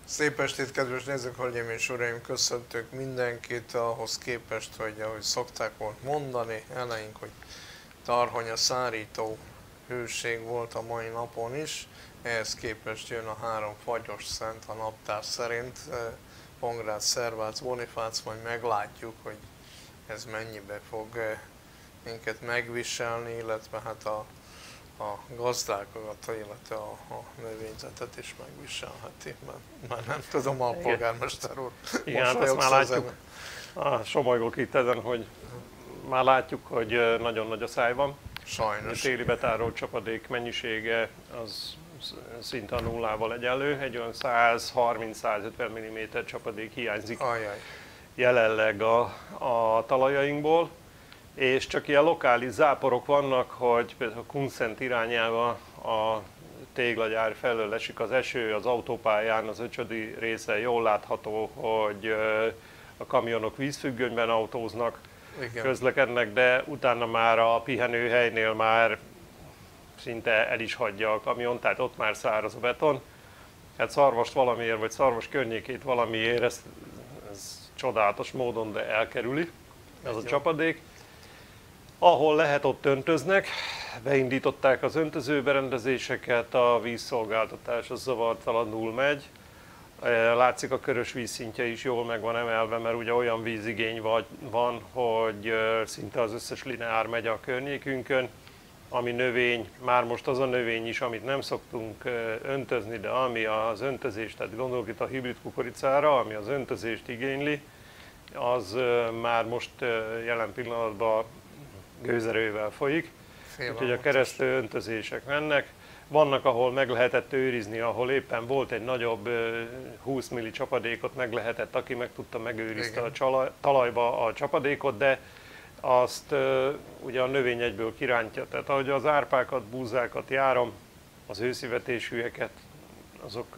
Szép estét, kedves nézők, hölgyeim és uraim! Köszöntök mindenkit ahhoz képest, hogy ahogy szokták volt mondani eleink, hogy tarhonya szárító hőség volt a mai napon is. Ehhez képest jön a három fagyos szent a naptár szerint, Pongrácz, Szervác, Bonifác, majd meglátjuk, hogy ez mennyibe fog minket megviselni, illetve hát a gazdákat, illetve a növényzetet is megviselheti, mert már nem tudom, a polgármester úr. Igen, hát ezt már látjuk, somolygok itt ezen, hogy már látjuk, hogy nagyon nagy a száj van. Sajnos. A téli betárolt csapadék mennyisége az szinte a nullával egyenlő, egy olyan 130-150 mm csapadék hiányzik jelenleg a talajainkból. És csak ilyen lokális záporok vannak, hogy például Kunszent irányába a téglagyár felől esik az eső, az autópályán az Öcsödi része jól látható, hogy a kamionok vízfüggönyben autóznak, igen, közlekednek, de utána már a pihenőhelynél már szinte el is hagyja a kamion, tehát ott már száraz a beton. Hát Szarvast valamiért, vagy Szarvas környékét valamiért, ez csodálatos módon, de elkerüli ez a csapadék. Ahol lehet, ott öntöznek, beindították az öntözőberendezéseket, a vízszolgáltatás az zavartalanul megy. Látszik, a körös vízszintje is jól meg van emelve, mert ugye olyan vízigény van, hogy szinte az összes lineár megy a környékünkön. Ami növény, már most az a növény is, amit nem szoktunk öntözni, de ami az öntözést, tehát gondolok itt a hibrid kukoricára, ami az öntözést igényli, az már most jelen pillanatban gőzerővel folyik, úgyhogy a keresztő öntözések mennek. Vannak, ahol meg lehetett őrizni, ahol éppen volt egy nagyobb 20 milli csapadékot, meg lehetett, aki meg tudta, megőrizte a talajba a csapadékot, de azt ugye a növény egyből kirántja. Tehát ahogy az árpákat, búzákat járom, az őszivetésűeket, azok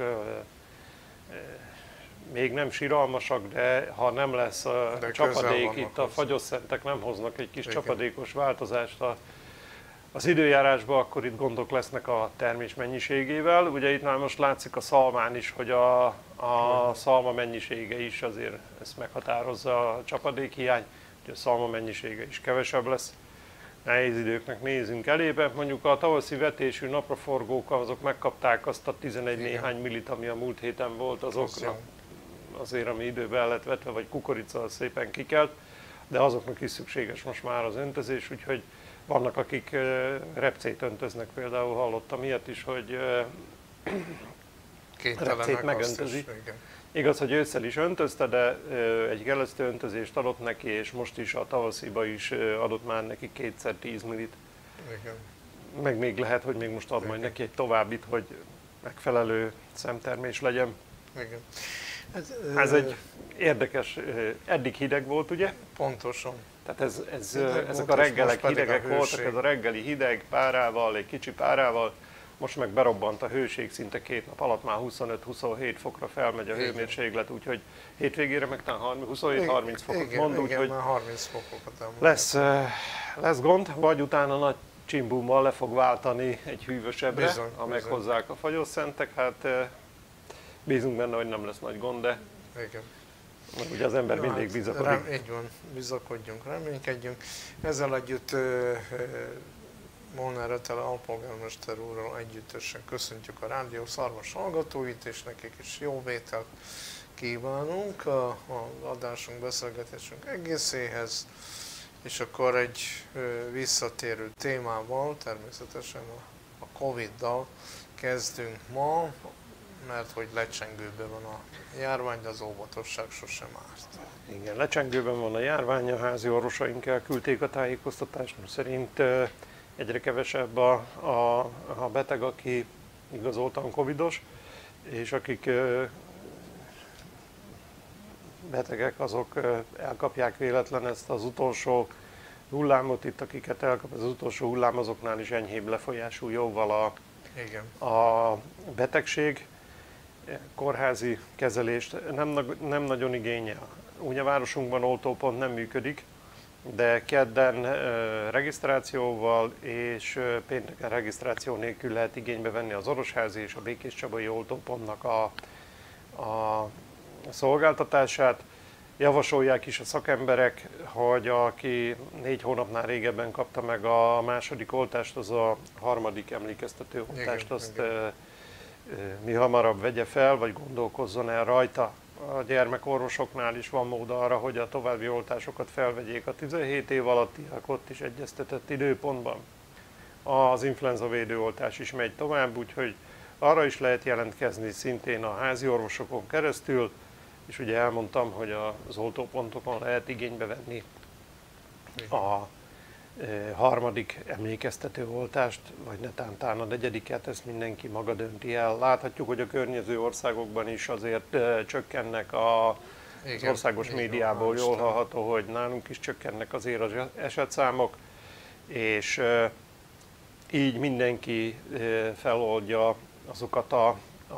még nem siralmasak, de ha nem lesz csapadék, itt a fagyosszentek nem hoznak egy kis csapadékos változást az időjárásban, akkor itt gondok lesznek a termés mennyiségével. Ugye itt már most látszik a szalmán is, hogy a szalma mennyisége is azért ezt meghatározza a csapadékhiány, hogy a szalma mennyisége is kevesebb lesz. Nehéz időknek nézünk elébe. Mondjuk a tavaszi vetésű napraforgók, azok megkapták azt a 11 néhány millit, ami a múlt héten volt azokra. Azért, ami időbe el lett vetve, vagy kukorica szépen kikelt, de azoknak is szükséges most már az öntözés, úgyhogy vannak, akik repcét öntöznek, például hallottam ilyet is, hogy repcét megöntözi. Igaz, hogy ősszel is öntözte, de egy gelesztő öntözést adott neki, és most is a tavasziba is adott már neki 2x10 millit. Meg még lehet, hogy még most ad majd neki egy továbbit, hogy megfelelő szemtermés legyen. Igen. Ez egy érdekes, eddig hideg volt, ugye? Pontosan. Tehát ezek a reggelek hidegek voltak, ez a reggeli hideg párával, egy kicsi párával, most meg berobbant a hőség, szinte 2 nap alatt már 25-27 fokra felmegy a hőmérséklet, úgyhogy hétvégére meg talán 27-30 fokot mond, úgyhogy 30 fokokat lesz gond, vagy utána nagy csimbummal le fog váltani egy hűvösebbre, ha meghozzák a fagyosszentek, hát bízunk benne, hogy nem lesz nagy gond, de ugye az ember mindig bizakodik. Így van, bizakodjunk, reménykedjünk. Ezzel együtt Molnár Etele alpolgármester úrral együttesen köszöntjük a Rádió Szarvas hallgatóit, és nekik is jó vételt kívánunk az adásunk, beszélgetésünk egészéhez. És akkor egy visszatérő témával, természetesen a Covid-dal kezdünk ma, mert hogy lecsengőben van a járvány, de az óvatosság sosem árt. Igen, lecsengőben van a járvány, a házi orvosaink elküldték a tájékoztatást, szerint egyre kevesebb a beteg, aki igazoltan covidos, és akik betegek, azok elkapják véletlen ezt az utolsó hullámot. Itt akiket elkap az utolsó hullám, azoknál is enyhébb lefolyású jóval a betegség. Kórházi kezelést nem nagyon igényel. Ugye a városunkban oltópont nem működik, de kedden regisztrációval és pénteken regisztráció nélkül lehet igénybe venni az Orosházi és a Békéscsabai oltópontnak a szolgáltatását. Javasolják is a szakemberek, hogy aki 4 hónapnál régebben kapta meg a második oltást, az a harmadik emlékeztető oltást, azt mi hamarabb vegye fel, vagy gondolkozzon el rajta. A gyermekorvosoknál is van mód arra, hogy a további oltásokat felvegyék a 17 év alattiak, ott is egyeztetett időpontban. Az influenza védőoltás is megy tovább, úgyhogy arra is lehet jelentkezni szintén a házi orvosokon keresztül, és ugye elmondtam, hogy az oltópontokon lehet igénybe venni a harmadik emlékeztető oltást, vagy netántán a negyediket, ezt mindenki maga dönti el. Láthatjuk, hogy a környező országokban is azért csökkennek az országos médiából, jól hallható, hogy nálunk is csökkennek azért az esetszámok, és így mindenki feloldja azokat a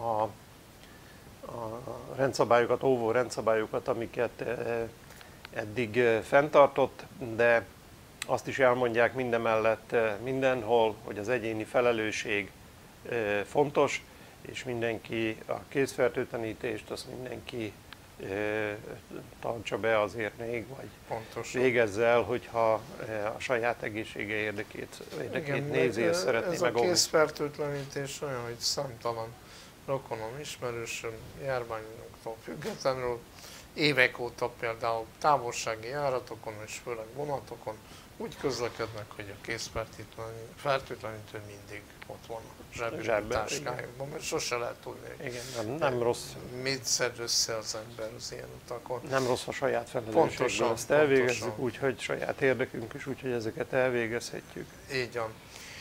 rendszabályokat, óvó rendszabályokat, amiket eddig fenntartott, de azt is elmondják mindemellett mindenhol, hogy az egyéni felelősség fontos, és mindenki a kézfertőtlenítést, azt mindenki tartsa be azért még, vagy végezze el, hogyha a saját egészsége érdekét nézi, és szeretné megoldani. Ez a kézfertőtlenítés olyan, hogy számtalan rokonom, ismerősöm, járványoktól függetlenül évek óta például távolsági járatokon és főleg vonatokon úgy közlekednek, hogy a kézfertőtlenítő mindig ott van a zsebtáskájukban, mert sose lehet tudni, igen, nem rossz. Mit szed össze az ember az ilyen utakon. Nem rossz a saját felelősségből ezt elvégezzük, úgyhogy saját érdekünk is, úgyhogy ezeket elvégezhetjük. Így van.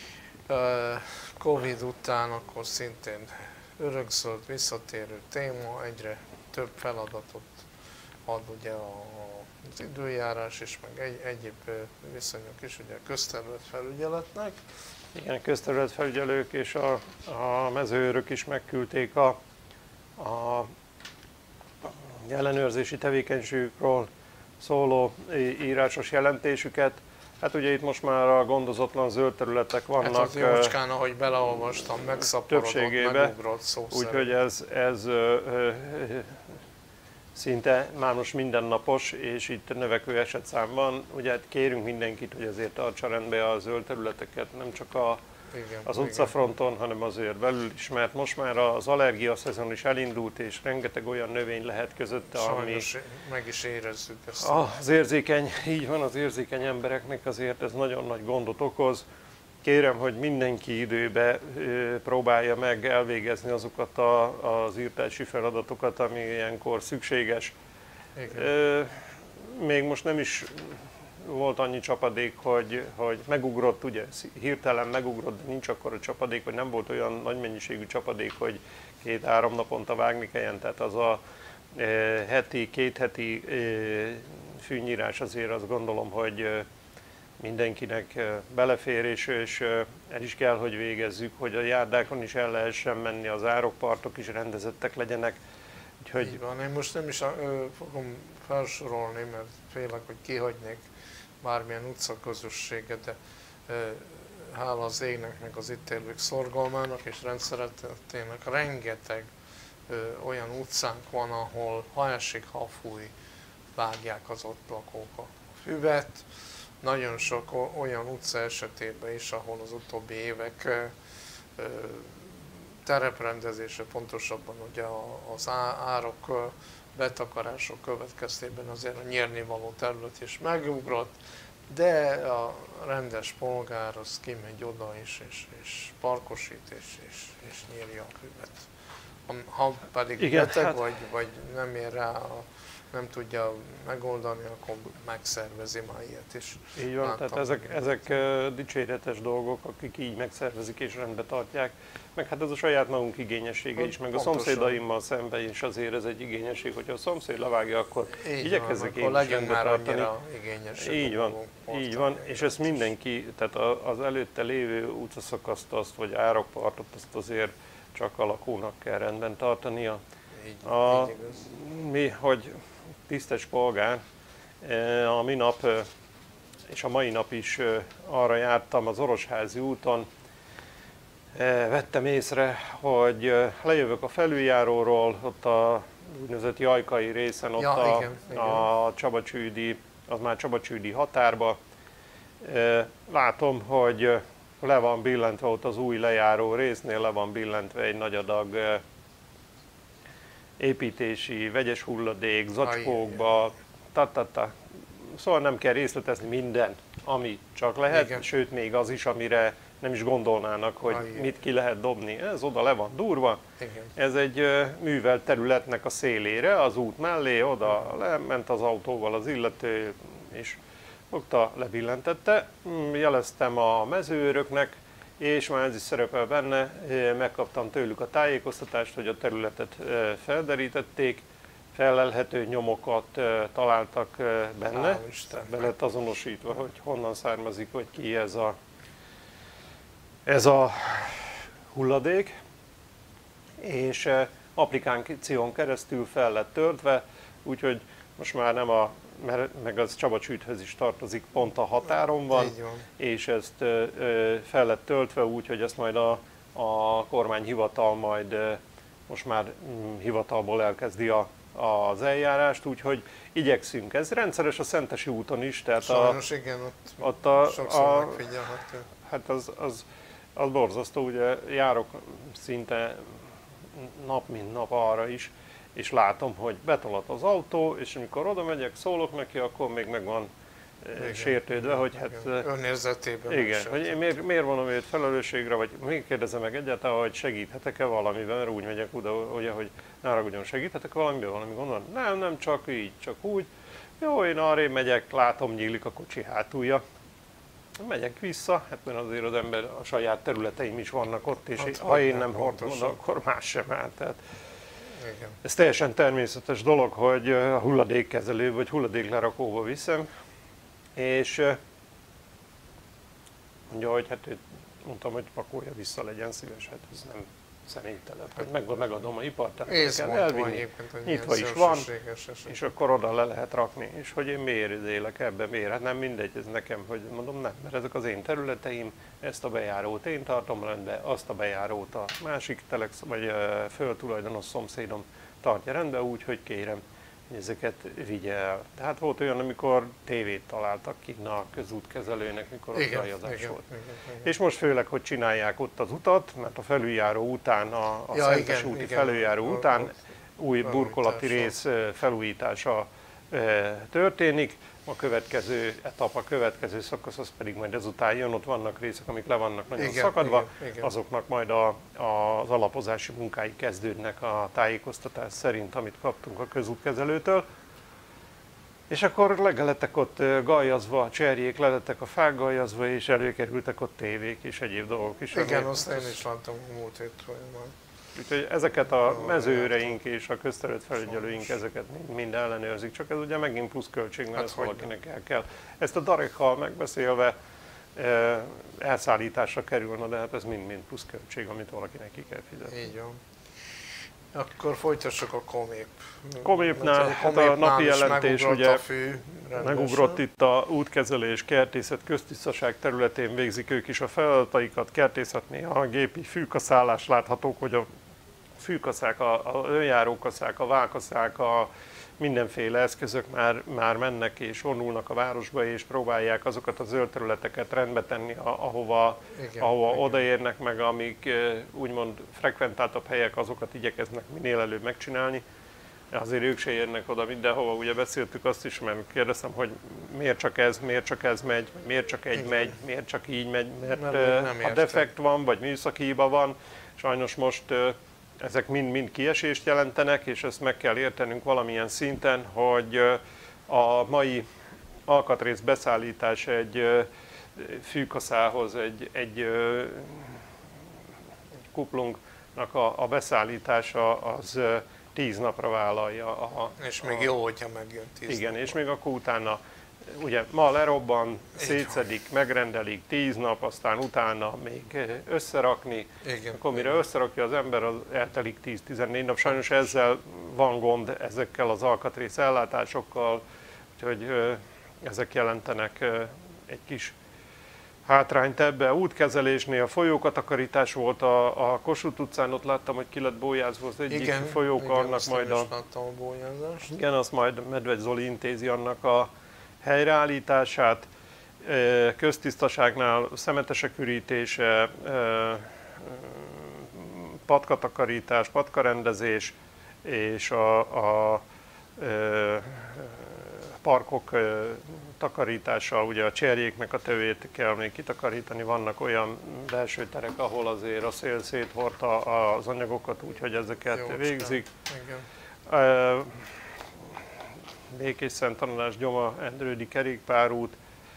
Covid után akkor szintén örökszölt, visszatérő téma, egyre több feladatot ad ugye az időjárás és meg egyéb viszonyok is ugye a közterületfelügyeletnek. Igen, a közterületfelügyelők és a mezőőrök is megküldték a ellenőrzési tevékenységükről szóló írásos jelentésüket. Hát ugye itt most már a gondozatlan zöld területek vannak. Hát az jócskán, ahogy beleolvastam, megszaporodott, megugrott szó szerint. Úgyhogy ez szinte már most mindennapos, és itt növekvő esetszám van. Ugye kérünk mindenkit, hogy azért tartsa rendbe a zöld területeket, nem csak az utcafronton, hanem azért belül is, mert most már az allergia szezon is elindult, és rengeteg olyan növény lehet közötte, sajnos ami meg is érezzük ezt. Az érzékeny, így van, az érzékeny embereknek azért ez nagyon nagy gondot okoz. Kérem, hogy mindenki időbe próbálja meg elvégezni azokat az írtási feladatokat, ami ilyenkor szükséges. Még most nem is volt annyi csapadék, hogy megugrott, ugye hirtelen megugrott, de nincs akkora csapadék, vagy nem volt olyan nagy mennyiségű csapadék, hogy 2-3 naponta vágni kelljen, tehát az a két heti fűnyírás azért azt gondolom, hogy mindenkinek belefér, és el is kell, hogy végezzük, hogy a járdákon is el lehessen menni, az árokpartok is rendezettek legyenek. Úgyhogy... Így van, én most nem is fogom felsorolni, mert félek, hogy kihagynék bármilyen utcaközösséget, de hála az égnek, meg az itt élők szorgalmának és rendszeretének rengeteg olyan utcánk van, ahol ha esik, ha fúj, vágják az ott lakók a füvet. Nagyon sok olyan utca esetében is, ahol az utóbbi évek tereprendezése, pontosabban ugye az árok, betakarások következtében azért a nyírnivaló terület is megugrott, de a rendes polgár az kimegy oda is, és parkosít, és nyírja a füvet. Ha pedig igen, beteg vagy nem ér rá, nem tudja megoldani, akkor megszervezi már ilyet is. Így van, tehát ezek dicséretes dolgok, akik így megszervezik és rendbe tartják. Meg hát ez a saját magunk igényessége is, meg pontosan. A szomszédaimmal szemben is azért ez egy igényesség, hogyha a szomszéd levágja, akkor igyekezzek én is rendbe tartani. Így van, és ezt mindenki, tehát az előtte lévő utcaszakaszt azt, vagy árokpartot azt azért csak a lakónak kell rendben tartania. Mi, hogy tisztes polgár, a minap és a mai nap is arra jártam az Orosházi úton, vettem észre, hogy lejövök a felüljáróról, ott a úgynevezett Jajkai részen, ott ja, a Csabacsődi, az már Csabacsődi határba. Látom, hogy le van billentve ott az új lejáró résznél, le van billentve egy nagy adag építési, vegyes hulladék, zacskókba, Szóval nem kell részletezni minden, ami csak lehet, igen. Sőt még az is, amire nem is gondolnának, hogy mit ki lehet dobni. Ez oda le van durva. Igen. Ez egy művelt területnek a szélére, az út mellé, oda lement az autóval az illető, és fogta, lebillentette. Jeleztem a mezőőröknek, és már ez is szerepel benne, megkaptam tőlük a tájékoztatást, hogy a területet felderítették, felelhető nyomokat találtak benne, be lett azonosítva, hogy honnan származik, vagy ki ez a hulladék, és applikáción keresztül fel lett töltve, úgyhogy most már nem meg az Csabacsődhöz is tartozik, pont a határon van, és ezt fel lett töltve úgy, hogy ezt majd a kormányhivatal majd most már hivatalból elkezdi az eljárást, úgyhogy igyekszünk. Ez rendszeres a Szentesi úton is. Tehát sajnos igen, ott sokszor megfigyelhető. Hát az borzasztó, ugye járok szinte nap mint nap arra is, és látom, hogy betolat az autó, és amikor oda megyek, szólok neki, akkor még meg van sértődve, hogy hát... Önérzetében. Igen, hogy én miért vonom őt felelősségre, vagy még kérdezem meg egyáltalán, hogy segíthetek-e valamiben, mert úgy megyek oda, hogy ne haragudjon, segíthetek valamiben, valami gond van? Nem, csak így, csak úgy. Jó, én arrébb megyek, látom, nyílik a kocsi hátulja. Megyek vissza, hát mert azért az ember, a saját területeim is vannak ott, és hát, ha én nem hordom, akkor más sem áll. Tehát ez teljesen természetes dolog, hogy a hulladékkezelő vagy hulladéklerakóba viszem, és mondja, hogy hát mondtam, hogy pakolja vissza, legyen szíves, hát ez nem személytelen. Hát megadom a ipart, kell elvinni, nyitva is van, és akkor oda le lehet rakni. És hogy én miért élek ebben, miért? Hát nem mindegy, ez nekem, hogy mondom nem, mert ezek az én területeim, ezt a bejárót én tartom rendben, azt a bejárót a másik telex, vagy földtulajdonos szomszédom tartja rendben úgy, hogy kérem, hogy ezeket vigye el. Tehát volt olyan, amikor tévét találtak ki a közútkezelőnek, mikor ott zajazás volt. Igen. És most főleg, hogy csinálják ott az utat, mert a felüljáró után, a Szentes úti felüljáró után új burkolati rész felújítása történik. A következő etap, a következő szakasz, az pedig majd ezután jön, ott vannak részek, amik le vannak nagyon szakadva, azoknak majd az alapozási munkái kezdődnek a tájékoztatás szerint, amit kaptunk a közútkezelőtől. És akkor legelettek ott gajazva, a cserjék, lelettek a fák gajazva, és előkerültek ott tévék és egyéb dolgok is. Igen, azt én is láttam a múlt hétről. Úgyhogy ezeket a mezőreink és a közterületfelügyelőink ezeket mind ellenőrzik, csak ez ugye megint pluszköltség, mert ezt valakinek el kell. Ezt a darekkal megbeszélve elszállításra kerülne, de hát ez mind pluszköltség, amit valakinek ki kell fizetni. Így van. Akkor folytassuk a Komép. Komépnál hát a napi jelentés ugye megugrott itt a útkezelés, kertészet, köztisztaság területén végzik ők is a feladataikat, kertészetnél a gépi fűkaszálás láthatók, hogy a fűkaszák, a önjárókaszák, a válkaszák, a mindenféle eszközök már mennek és vonulnak a városba, és próbálják azokat a zöld területeket rendbe tenni, ahova odaérnek meg, amik úgymond frekventáltabb helyek, azokat igyekeznek minél előbb megcsinálni. Azért ők se érnek oda mindenhova, ugye beszéltük azt is, mert kérdeztem, hogy miért csak ez megy, miért csak egy megy, miért csak így megy, mert ha defekt van, vagy műszaki hiba van, sajnos most ezek mind kiesést jelentenek, és ezt meg kell értenünk valamilyen szinten, hogy a mai alkatrész beszállítás egy fűkaszához, egy kuplungnak a beszállítása az 10 napra vállalja. És még jó, hogyha megjön 10 Igen, napra. és még akkor utána, ugye ma lerobban, szétszedik, megrendelik 10 nap, aztán utána még összerakni. Igen, akkor mire összerakja az ember, az eltelik 10-14 nap. Sajnos ezzel van gond, ezekkel az alkatrész ellátásokkal, úgyhogy ezek jelentenek egy kis hátrányt ebbe. Útkezelésnél folyókatakarítás volt a Kossuth utcán, ott láttam, hogy ki lett bójázva az egyik folyóka, annak majd igen, azt majd Medvegy Zoli intézi annak a helyreállítását. Köztisztaságnál szemetesek ürítése, patkatakarítás, patkarendezés és a parkok takarítása, ugye a cserjéknek a tövét kell még kitakarítani, vannak olyan belső terek, ahol azért a szél széthordta az anyagokat, úgyhogy ezeket végzik. Békésszent tanulás, Gyoma, Endrődi kerékpárút,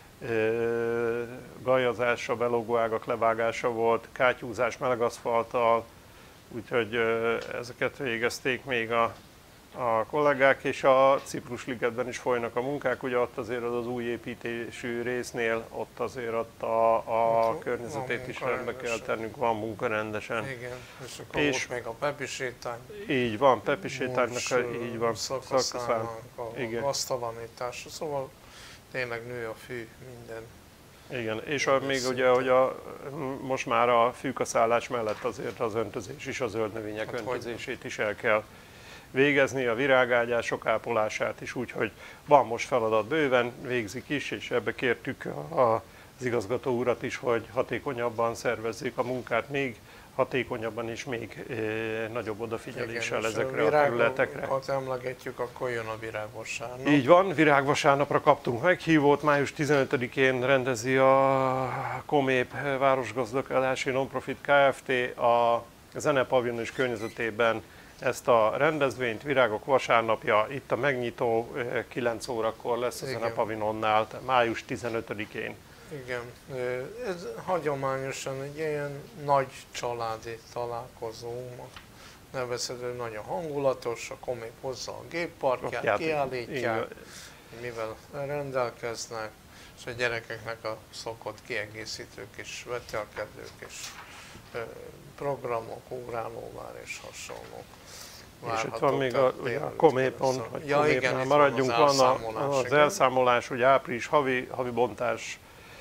gajazása, belógóágak levágása volt, kátyúzás melegaszfalttal, úgyhogy ezeket végezték még a kollégák, és a Ciprus-ligetben is folynak a munkák, ugye ott azért az új építésű résznél, ott azért ott a környezetét is rendbe kell tennünk, van munka rendesen. Igen, és akkor és még a Pepi sétány. Így van, Pepi sétánynak így van, szakaszának a gaztalanítása, szóval tényleg nő a fű, minden. Igen, és még ugye, hogy most már a fűkaszállás mellett azért az öntözés is, a zöld növények öntözését is el kell végezni, a virágágyások ápolását is, úgyhogy van most feladat bőven, végzik is, és ebbe kértük az igazgató urat is, hogy hatékonyabban szervezzék a munkát, még hatékonyabban és még nagyobb odafigyeléssel igen, ezekre a területekre. Ha emlegetjük, akkor jön a Virágvasárnap. Így van, Virágvasárnapra kaptunk meghívót, május 15-én rendezi a Komép Városgazdálkodási Nonprofit Kft. A Zenepavilon és környezetében ezt a rendezvényt, Virágok vasárnapja, itt a megnyitó 9 órakor lesz a Zenepavilonnál, május 15-én. Igen, ez hagyományosan egy ilyen nagy családi találkozó, nevezhető, nagyon hangulatos, a Komép hozza a gépparkját, kiállítják, mivel rendelkeznek, és a gyerekeknek a szokott kiegészítők és vetélkedők és programok, ugrálóvár és hasonlók. És itt van még a Komépon, hogy Komépnál maradjunk, van az elszámolás, hogy április havi bontás,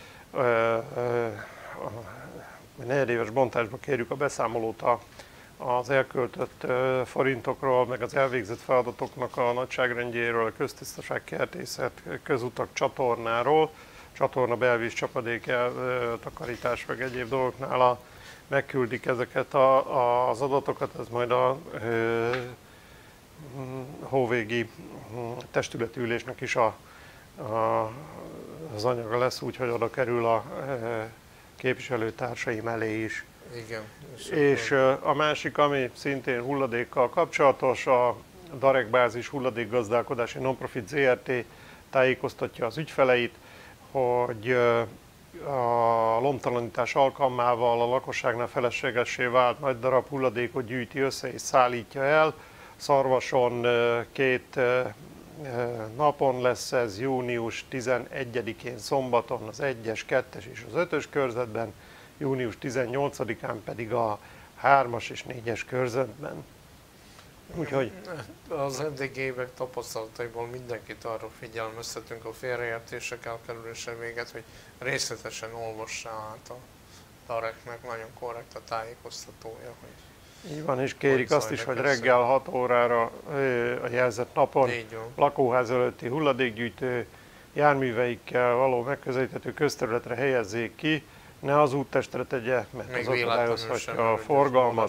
negyedéves bontásba kérjük a beszámolót az elköltött forintokról, meg az elvégzett feladatoknak a nagyságrendjéről, a köztisztaság, kertészet, közutak, csatornáról, csatorna, belvíz, csapadék, takarítás, meg egyéb dolgoknál megküldik ezeket az adatokat, ez majd a hóvégi testületi ülésnek is az anyaga lesz, úgyhogy oda kerül a képviselőtársaim elé is. Igen. És a másik, ami szintén hulladékkal kapcsolatos, a Darek Bázis Hulladékgazdálkodási Nonprofit Zrt. Tájékoztatja az ügyfeleit, hogy a lombtalanítás alkalmával a lakosságnál feleslegessé vált nagy darab hulladékot gyűjti össze és szállítja el. Szarvason 2 napon lesz ez, június 11-én szombaton az 1-es, 2-es és az 5-ös körzetben, június 18-án pedig a 3-as és 4-es körzetben. Úgyhogy az eddigi évek tapasztalataiból mindenkit arra figyelmeztetünk a félreértések elkerülése véget, hogy részletesen olvassa át a Dareknek, nagyon korrekt a tájékoztatója. Hogy így van, és kérik azt is, hogy reggel 6 órára a jelzett napon lakóház előtti hulladékgyűjtő járműveikkel való megközelíthető közterületre helyezzék ki, ne az úttestre tegye, mert még az akadályozhatja a forgalmat.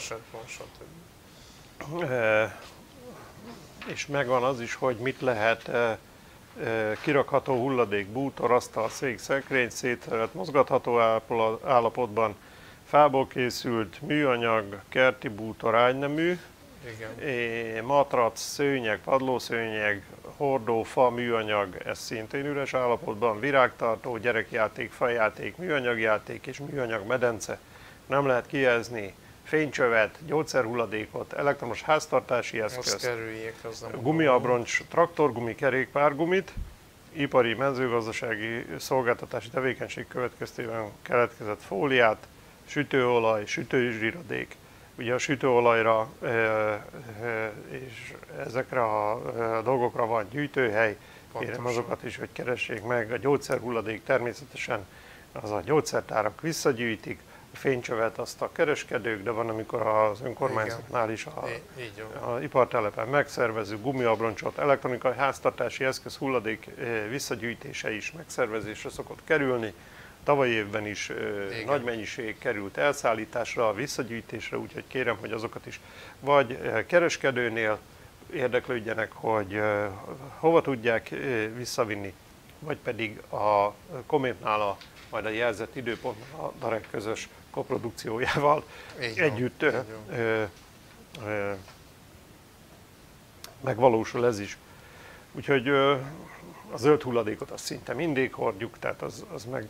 És megvan az is, hogy mit lehet kirakható hulladék, bútor, asztal, szék, szekrény, szétszerelt, mozgatható állapotban, fából készült műanyag, kerti bútor, ágynemű, matrac, szőnyeg, padlószőnyeg, hordó, fa, műanyag, ez szintén üres állapotban, virágtartó, gyerekjáték, fajáték, műanyagjáték és műanyag medence. Nem lehet kijelzni fénycsövet, gyógyszerhulladékot, elektromos háztartási eszközt, gumiabroncs, traktorgumi, kerékpárgumit, ipari, mezőgazdasági szolgáltatási tevékenység következtében keletkezett fóliát, sütőolaj, sütőzsíradék. Ugye a sütőolajra és ezekre a dolgokra van gyűjtőhely, kérem azokat is, hogy keressék meg. A gyógyszerhulladék természetesen az a gyógyszertárak visszagyűjtik, a fénycsövet azt a kereskedők, de van, amikor az önkormányzatnál is a ipartelepen megszervező gumiabroncsot, elektronikai háztartási eszköz hulladék visszagyűjtése is megszervezésre szokott kerülni. Tavalyi évben is nagy mennyiség került elszállításra, visszagyűjtésre, úgyhogy kérem, hogy azokat is vagy kereskedőnél érdeklődjenek, hogy hova tudják visszavinni, vagy pedig a Kométnál majd a jelzett időpontban a Darek közös koprodukciójával együtt megvalósul ez is. Úgyhogy a zöld hulladékot azt szinte mindig hordjuk, tehát az meg...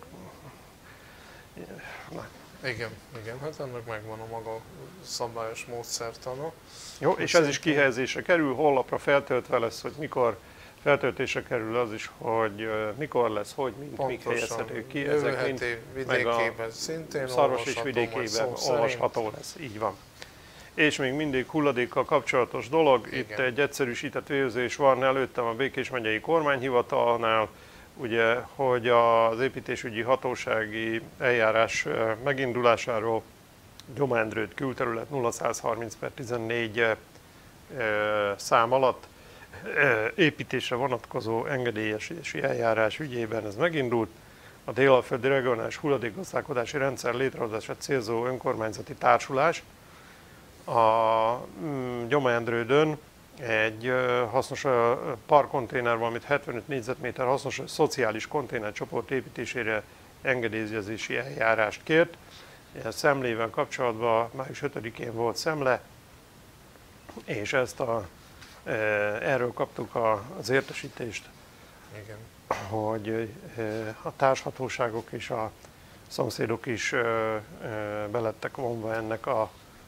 Igen, hát ennek megvan a maga szabályos módszertana. Jó, és ez is kihelyezésre kerül, honlapra feltöltve lesz, hogy mikor feltöltésre kerül az is, hogy mikor lesz, hogy mik helyezhető ki. Ezek mind vidékében szintén Szarvas és vidékében olvasható lesz, így van. És még mindig hulladékkal kapcsolatos dolog, igen. Itt egy egyszerűsített végzés van előttem a Békés megyei kormányhivatalnál, ugye, hogy az építésügyi hatósági eljárás megindulásáról Gyomá-Endrőd külterület 0130/14 szám alatt építésre vonatkozó engedélyezési eljárás ügyében ez megindult. A Délalföldi Regionális Hulladékgazdálkodási Rendszer létrehozását célzó önkormányzati társulás a Gyomá-Endrődön egy hasznos parkkonténer, valamint 75 négyzetméter hasznos szociális konténercsoport építésére engedélyezési eljárást kért. A szemlével kapcsolatban május 5-én volt szemle, és erről kaptuk az értesítést, igen. Hogy a társhatóságok és a szomszédok is belettek vonva ennek a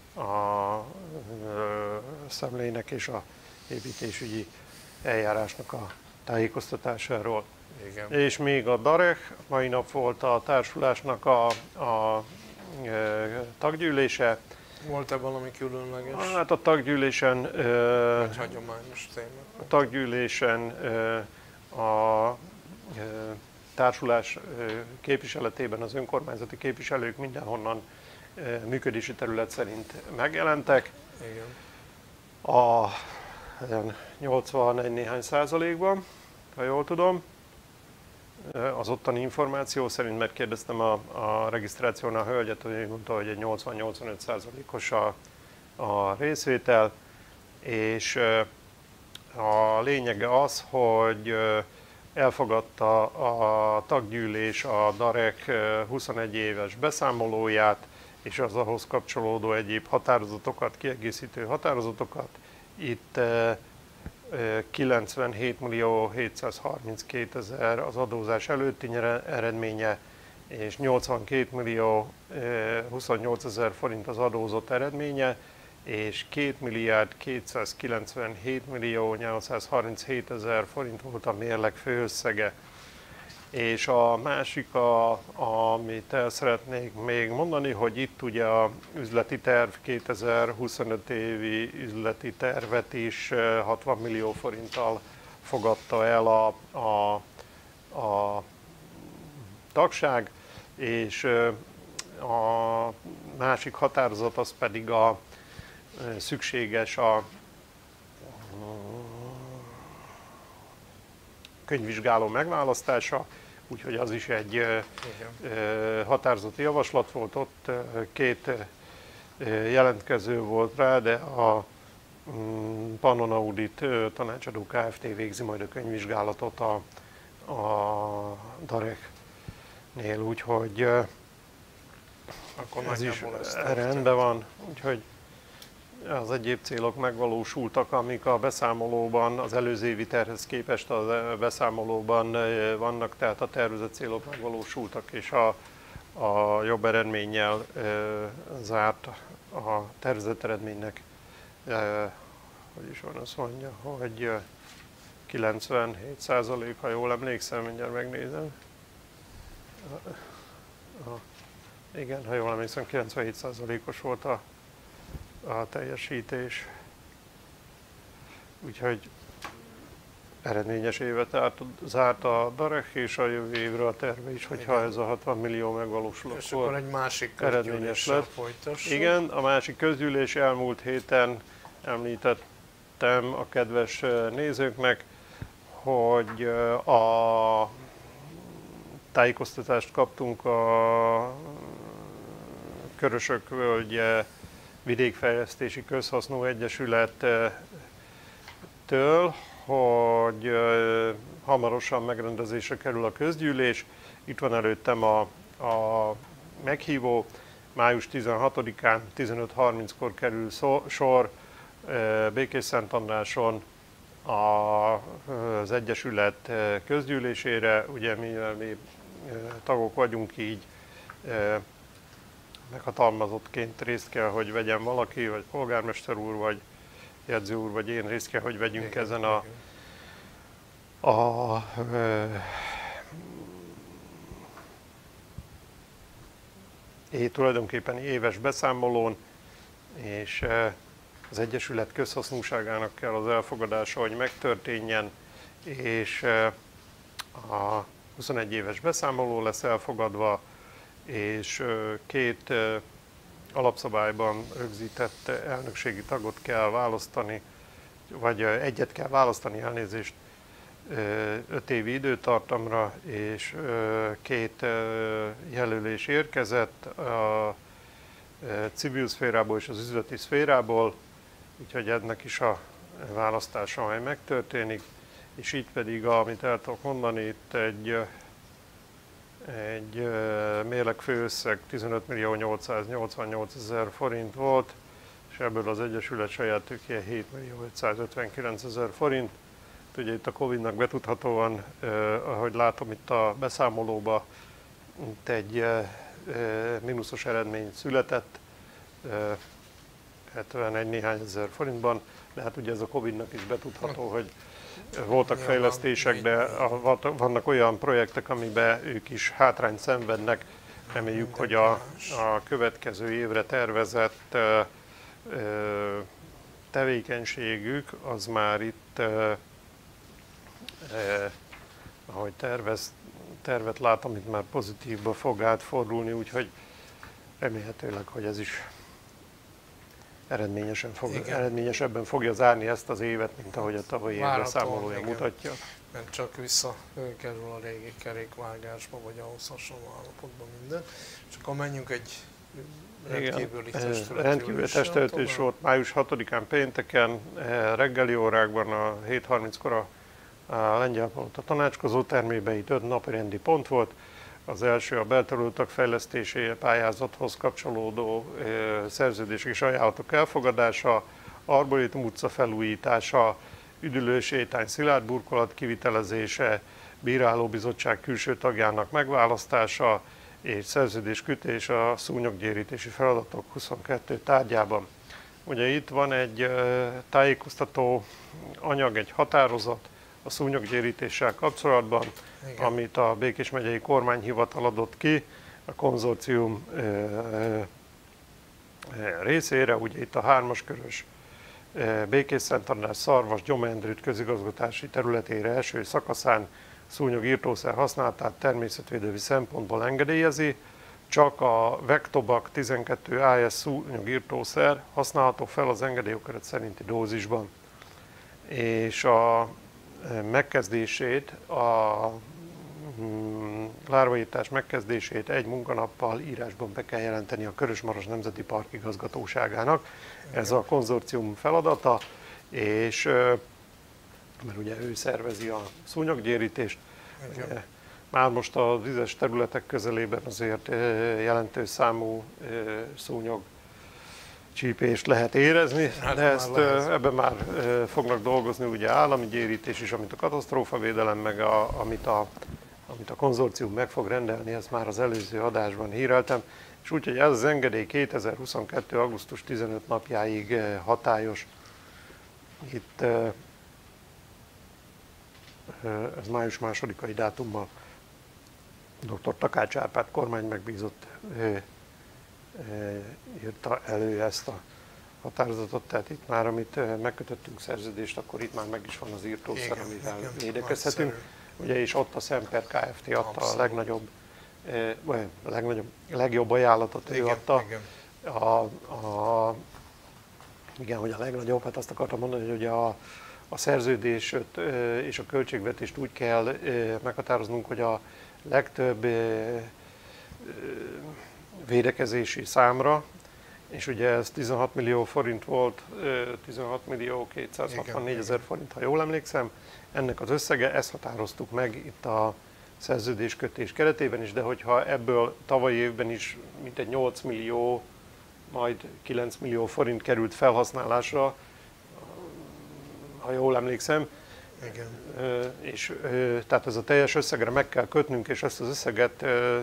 szemlének és a építésügyi eljárásnak a tájékoztatásáról. Igen. És még a Darek, mai nap volt a társulásnak a taggyűlése. Volt-e valami különleges? Hát a taggyűlésen... Vagy hagyományos téma? A taggyűlésen a társulás képviseletében az önkormányzati képviselők mindenhonnan működési terület szerint megjelentek. Igen. A 81 néhány százalékban, ha jól tudom. Az ottani információ szerint megkérdeztem a regisztrációnál a hölgyet, hogy mondta, hogy egy 80-85 százalékos a részvétel, és a lényege az, hogy elfogadta a taggyűlés a Darek 21 éves beszámolóját, és az ahhoz kapcsolódó egyéb határozatokat, kiegészítő határozatokat. Itt 97.732.000 az adózás előtti eredménye, és 82.028.000 forint az adózott eredménye, és 2.297.837.000 forint volt a mérleg főösszege. És a másik, amit el szeretnék még mondani, hogy itt ugye a üzleti terv, 2025 évi üzleti tervet is 60 millió forinttal fogadta el a tagság, és a másik határozat az pedig a szükséges a könyvvizsgáló megválasztása, úgyhogy az is egy határozati javaslat volt, ott két jelentkező volt rá, de a Pannon Audit tanácsadó Kft. Végzi majd a könyvvizsgálatot a Dareknél, úgyhogy akkor ez is rendben van, úgyhogy az egyéb célok megvalósultak, amik a beszámolóban, az előző évi tervhez képest a beszámolóban vannak, tehát a tervezett célok megvalósultak, és a jobb eredménnyel zárt a tervezett eredménynek, hogy is van, azt mondja, hogy 97%, ha jól emlékszem, mindjárt megnézem. Igen, ha jól emlékszem, 97%-os volt a teljesítés. Úgyhogy eredményes évet zárt a Darech, és a jövő évre a terve is, hogyha ez a 60 millió megvalósul, és akkor egy másik eredményes lett. Folytassuk. Igen, a másik közgyűlés elmúlt héten említettem a kedves nézőknek, hogy a tájékoztatást kaptunk a Körösök-völgye Vidékfejlesztési Közhasznú Egyesülettől, hogy hamarosan megrendezésre kerül a közgyűlés. Itt van előttem a meghívó. Május 16-án 15:30-kor kerül sor Békés-Szentandráson az Egyesület közgyűlésére. Ugye mi tagok vagyunk, így meghatalmazottként részt kell, hogy vegyen valaki, vagy polgármester úr, vagy jegyző úr, vagy én részt kell, hogy vegyünk ezen tulajdonképpen éves beszámolón, és az Egyesület közhasznúságának kell az elfogadása, hogy megtörténjen, és a 21 éves beszámoló lesz elfogadva, és 2 alapszabályban rögzített elnökségi tagot kell választani, vagy egyet kell választani, elnézést, 5 évi időtartamra, és 2 jelölés érkezett a civil szférából és az üzleti szférából, úgyhogy ennek is a választása majd megtörténik, és itt pedig, amit el tudok mondani, itt egy mérleg főösszeg 15.888.000 forint volt, és ebből az Egyesület saját tőkéje 7.559.000 forint. Ugye itt a Covid-nak betudhatóan, ahogy látom itt a beszámolóban, itt egy mínuszos eredmény született, 71 néhány ezer forintban, de hát ugye ez a Covid-nak is betudható, hogy voltak fejlesztések, de vannak olyan projektek, amiben ők is hátrányt szenvednek. Reméljük, hogy a következő évre tervezett tevékenységük az már itt, ahogy tervet látom, itt már pozitívba fog átfordulni, úgyhogy remélhetőleg, hogy ez is eredményesebben fogja zárni ezt az évet, mint ahogy a tavalyi évre számolója mutatja. Mert csak visszakerül a régi kerékvágásba, vagy ahhoz hasonló állapotban minden. És akkor menjünk egy rendkívüli testületülés volt május 6-án pénteken, reggeli órákban a 7:30-kor a Lengyel Palota tanácskozó termében, itt 5 napirendi pont volt. Az első a belterületek fejlesztési pályázathoz kapcsolódó szerződések és ajánlatok elfogadása, Arborétum utca felújítása, üdülősétány szilárd burkolat kivitelezése, bírálóbizottság külső tagjának megválasztása és szerződéskötés a szúnyoggyérítési feladatok 22 tárgyában. Ugye itt van egy tájékoztató anyag, egy határozat a szúnyoggyérítéssel kapcsolatban, igen, amit a Békés megyei kormányhivatal adott ki a konzorcium részére. Ugye itt a 3-as körös Békés-Szentandrás-Szarvas Gyomendrűt közigazgatási területére első szakaszán szúnyogirtószer használatát természetvédelmi szempontból engedélyezi, csak a Vectobac 12 AS szúnyogirtószer használható fel az engedélyokeret szerinti dózisban. És a megkezdését, a lárvaírtás megkezdését 1 munkanappal írásban be kell jelenteni a Körös-Maras Nemzeti Park igazgatóságának. Ez a konzorcium feladata, és mert ugye ő szervezi a szúnyoggyérítést. Már most a vizes területek közelében azért jelentős számú szúnyog csípést lehet érezni, de ezt ebben már fognak dolgozni ugye állami gyérítés is, amit a katasztrófavédelem, meg amit a konzorcium meg fog rendelni, ezt már az előző adásban híreltem, és úgyhogy ez az engedély 2022. augusztus 15 napjáig hatályos. Itt ez május 2-ai dátumban dr. Takács Árpád kormány megbízott írta elő ezt határozatot, tehát itt már, amit megkötöttünk szerződést, akkor itt már meg is van az írtószer, amivel védekezhetünk. Ugye, és ott a Semper Kft. Adta a legjobb ajánlatot, ő adta. Igen, hogy a legnagyobb, hát azt akartam mondani, hogy ugye a szerződést és a költségvetést úgy kell meghatároznunk, hogy a legtöbb védekezési számra, és ugye ez 16 millió forint volt, 16 millió 264 ezer forint, ha jól emlékszem, ennek az összege, ezt határoztuk meg itt a szerződéskötés keretében is, de hogyha ebből tavalyi évben is mintegy 8 millió, majd 9 millió forint került felhasználásra, ha jól emlékszem, igen. És tehát ez a teljes összegre meg kell kötnünk, és ezt az összeget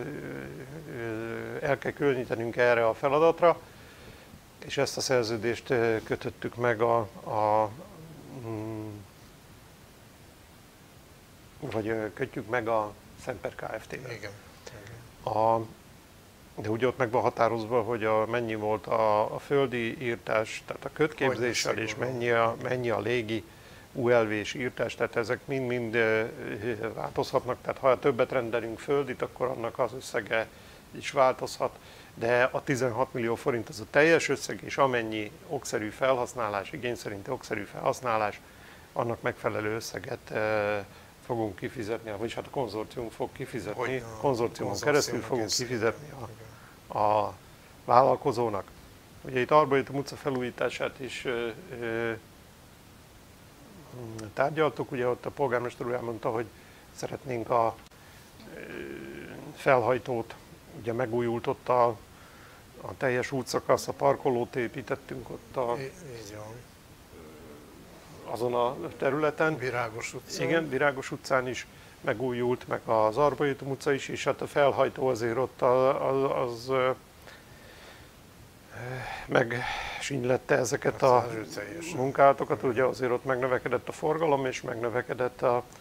el kell különítenünk erre a feladatra, és ezt a szerződést kötöttük meg vagy kötjük meg a Semper Kft-vel. Igen. De ugye ott meg van határozva, hogy mennyi volt a földi írtás, tehát a kötképzéssel, és mennyi a légi ULV-s írtás, tehát ezek mind változhatnak, tehát ha többet rendelünk földit, akkor annak az összege is változhat, de a 16 millió forint az a teljes összeg, és amennyi okszerű felhasználás, igény szerinti okszerű felhasználás, annak megfelelő összeget fogunk kifizetni, vagyis hát a konzorcium fog kifizetni, konzorciumon keresztül fogunk kifizetni a vállalkozónak. Ugye itt Arborétum utca felújítását is tárgyaltuk, ugye ott a polgármester úr elmondta, hogy szeretnénk a felhajtót, ugye megújult ott a teljes útszakasz, a parkolót építettünk ott azon a területen. Virágos utcán. Igen, Virágos utcán is megújult, meg az Arborétum utca is, és hát a felhajtó azért ott az megsínylette ezeket a munkálatokat, ugye azért ott megnövekedett a forgalom, és megnövekedett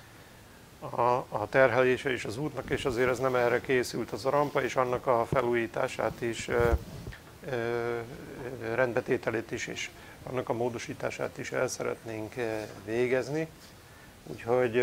a terhelése is az útnak, és azért ez nem erre készült az a rampa, és annak a felújítását is, rendbetételét is, és annak a módosítását is el szeretnénk végezni. Úgyhogy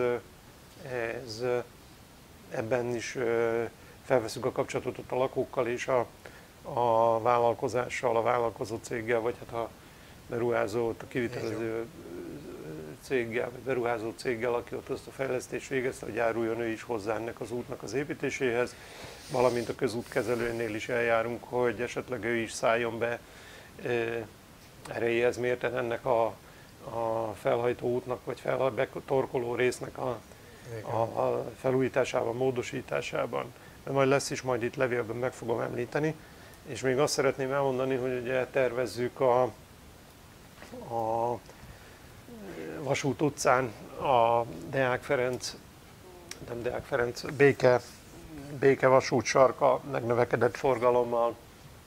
ebben is felveszünk a kapcsolatot a lakókkal és a vállalkozással, a vállalkozó céggel, vagy hát a beruházó, a kivitelező céggel, vagy beruházó céggel, aki ott azt a fejlesztést végezte, hogy járuljon ő is hozzá ennek az útnak az építéséhez, valamint a közútkezelőnél is eljárunk, hogy esetleg ő is szálljon be erejéhez mérten ennek a felhajtó útnak, vagy betorkoló résznek a felújításában, módosításában. De majd lesz is, majd itt levélben meg fogom említeni. És még azt szeretném elmondani, hogy ugye tervezzük a Vasút utcán a Béke vasút sarka megnövekedett forgalommal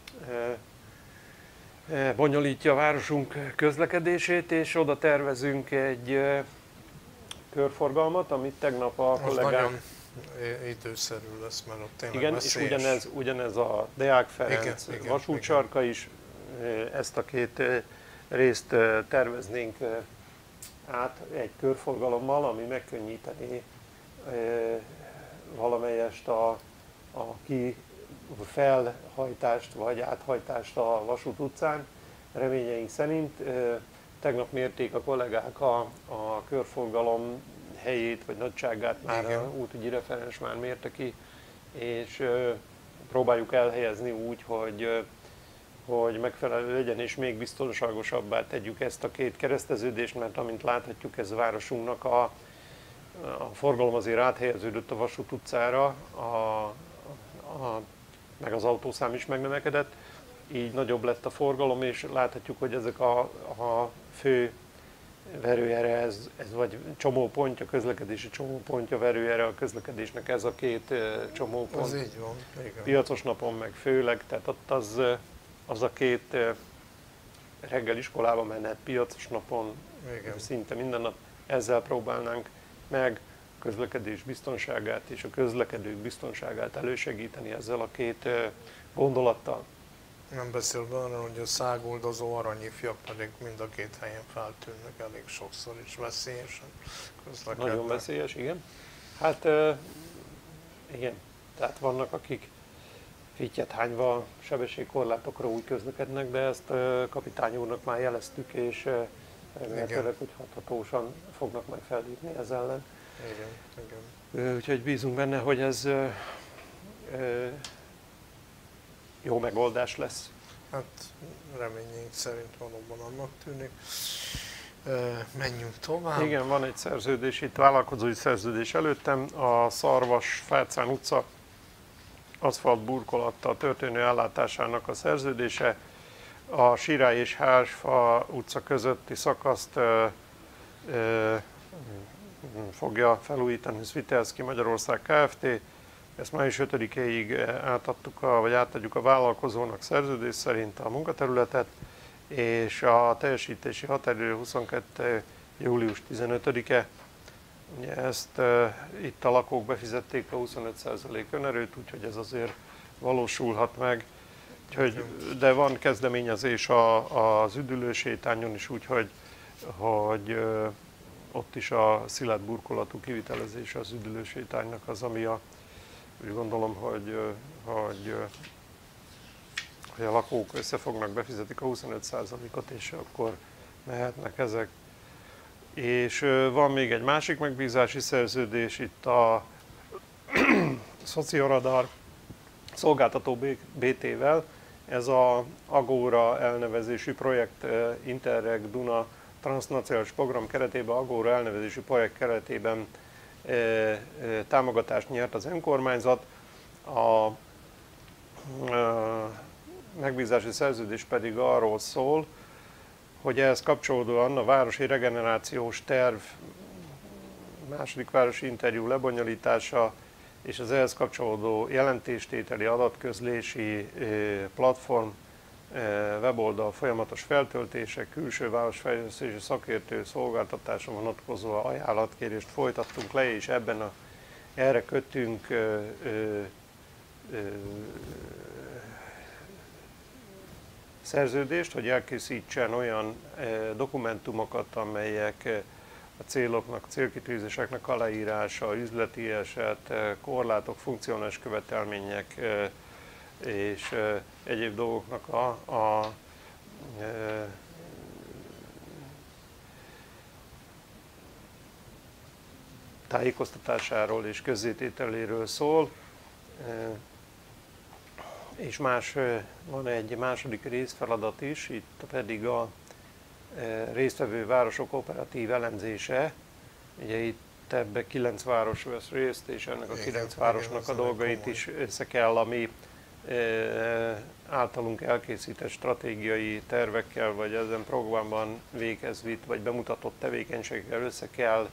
bonyolítja a városunk közlekedését, és oda tervezünk egy körforgalmat, amit tegnap a kollégám... Nagyon időszerű lesz, mert ott tényleg igen, veszélyes. És ugyanez a Deák Ferenc vasútsarka is, ezt a két részt terveznénk át egy körforgalommal, ami megkönnyíteni valamelyest a felhajtást vagy áthajtást a Vasút utcán. Reményeink szerint tegnap mérték a kollégák a körforgalom helyét vagy nagyságát, már a útügyi referens már mérte ki, és próbáljuk elhelyezni úgy, hogy megfelelő legyen, és még biztonságosabbá tegyük ezt a két kereszteződést, mert amint láthatjuk, ez a városunknak a forgalom azért áthelyeződött a Vasút utcára, meg az autószám is megnövekedett, így nagyobb lett a forgalom, és láthatjuk, hogy ezek a fő verőjere, ez vagy csomópontja, közlekedési csomópontja, verőjere a közlekedésnek ez a két csomópont. Az így van, igen. Piacos napon meg főleg, tehát ott az a két reggel iskolába menet, piacos napon, igen, szinte minden nap, ezzel próbálnánk meg a közlekedés biztonságát és a közlekedők biztonságát elősegíteni ezzel a két gondolattal. Nem beszélve arra, hogy a száguldozó aranyifjak pedig mind a két helyen feltűnnek elég sokszor is veszélyesen közlekednek. Nagyon veszélyes, igen. Hát igen, tehát vannak akik fittyet hányva sebességkorlátokra úgy közlekednek, de ezt kapitány úrnak már jeleztük, és remélhetőleg, hogy hathatósan fognak majd fellépni ez ellen. Igen, igen. Úgyhogy bízunk benne, hogy ez jó megoldás lesz. Hát reményeink szerint valóban annak tűnik. Menjünk tovább. Igen, van egy szerződés, itt vállalkozói szerződés előttem, a Szarvas-Fercán utca aszfalt burkolattal történő ellátásának a szerződése. A Sirály és Hársfa utca közötti szakaszt fogja felújítani Svitelszky Magyarország Kft. Ezt május 5-ig átadjuk a vállalkozónak szerződés szerint a munkaterületet, és a teljesítési határidő 22. július 15-e. Ugye ezt itt a lakók befizették a 25% önerőt, úgyhogy ez azért valósulhat meg. Úgyhogy, de van kezdeményezés az üdülősétányon is, úgyhogy ott is a szilárd burkolatú kivitelezése az üdülősétánynak az, ami úgy gondolom, hogy a lakók összefognak, befizetik a 25%-ot, és akkor mehetnek ezek. És van még egy másik megbízási szerződés, itt a Szocioradar szolgáltató BT-vel. Ez a Agora elnevezésű projekt Interreg Duna transznacionális program keretében, Agora elnevezésű projekt keretében támogatást nyert az önkormányzat. A megbízási szerződés pedig arról szól, hogy ehhez kapcsolódóan a városi regenerációs terv, második városi interjú lebonyolítása és az ehhez kapcsolódó jelentéstételi adatközlési platform, weboldal folyamatos feltöltése, külső városfejlesztési szakértő szolgáltatása vonatkozó ajánlatkérést folytattunk le, és erre kötünk szerződést, hogy elkészítsen olyan dokumentumokat, amelyek a céloknak, célkitűzéseknek aláírása, üzleti eset, korlátok, funkcionális követelmények és egyéb dolgoknak a tájékoztatásáról és közzétételéről szól. És van egy második részfeladat is, itt pedig a résztvevő városok operatív elemzése. Ugye itt ebbe 9 város vesz részt, és ennek a 9 városnak a dolgait is össze kell, ami általunk elkészített stratégiai tervekkel, vagy ezen programban véghez vitt, vagy bemutatott tevékenységekkel össze kell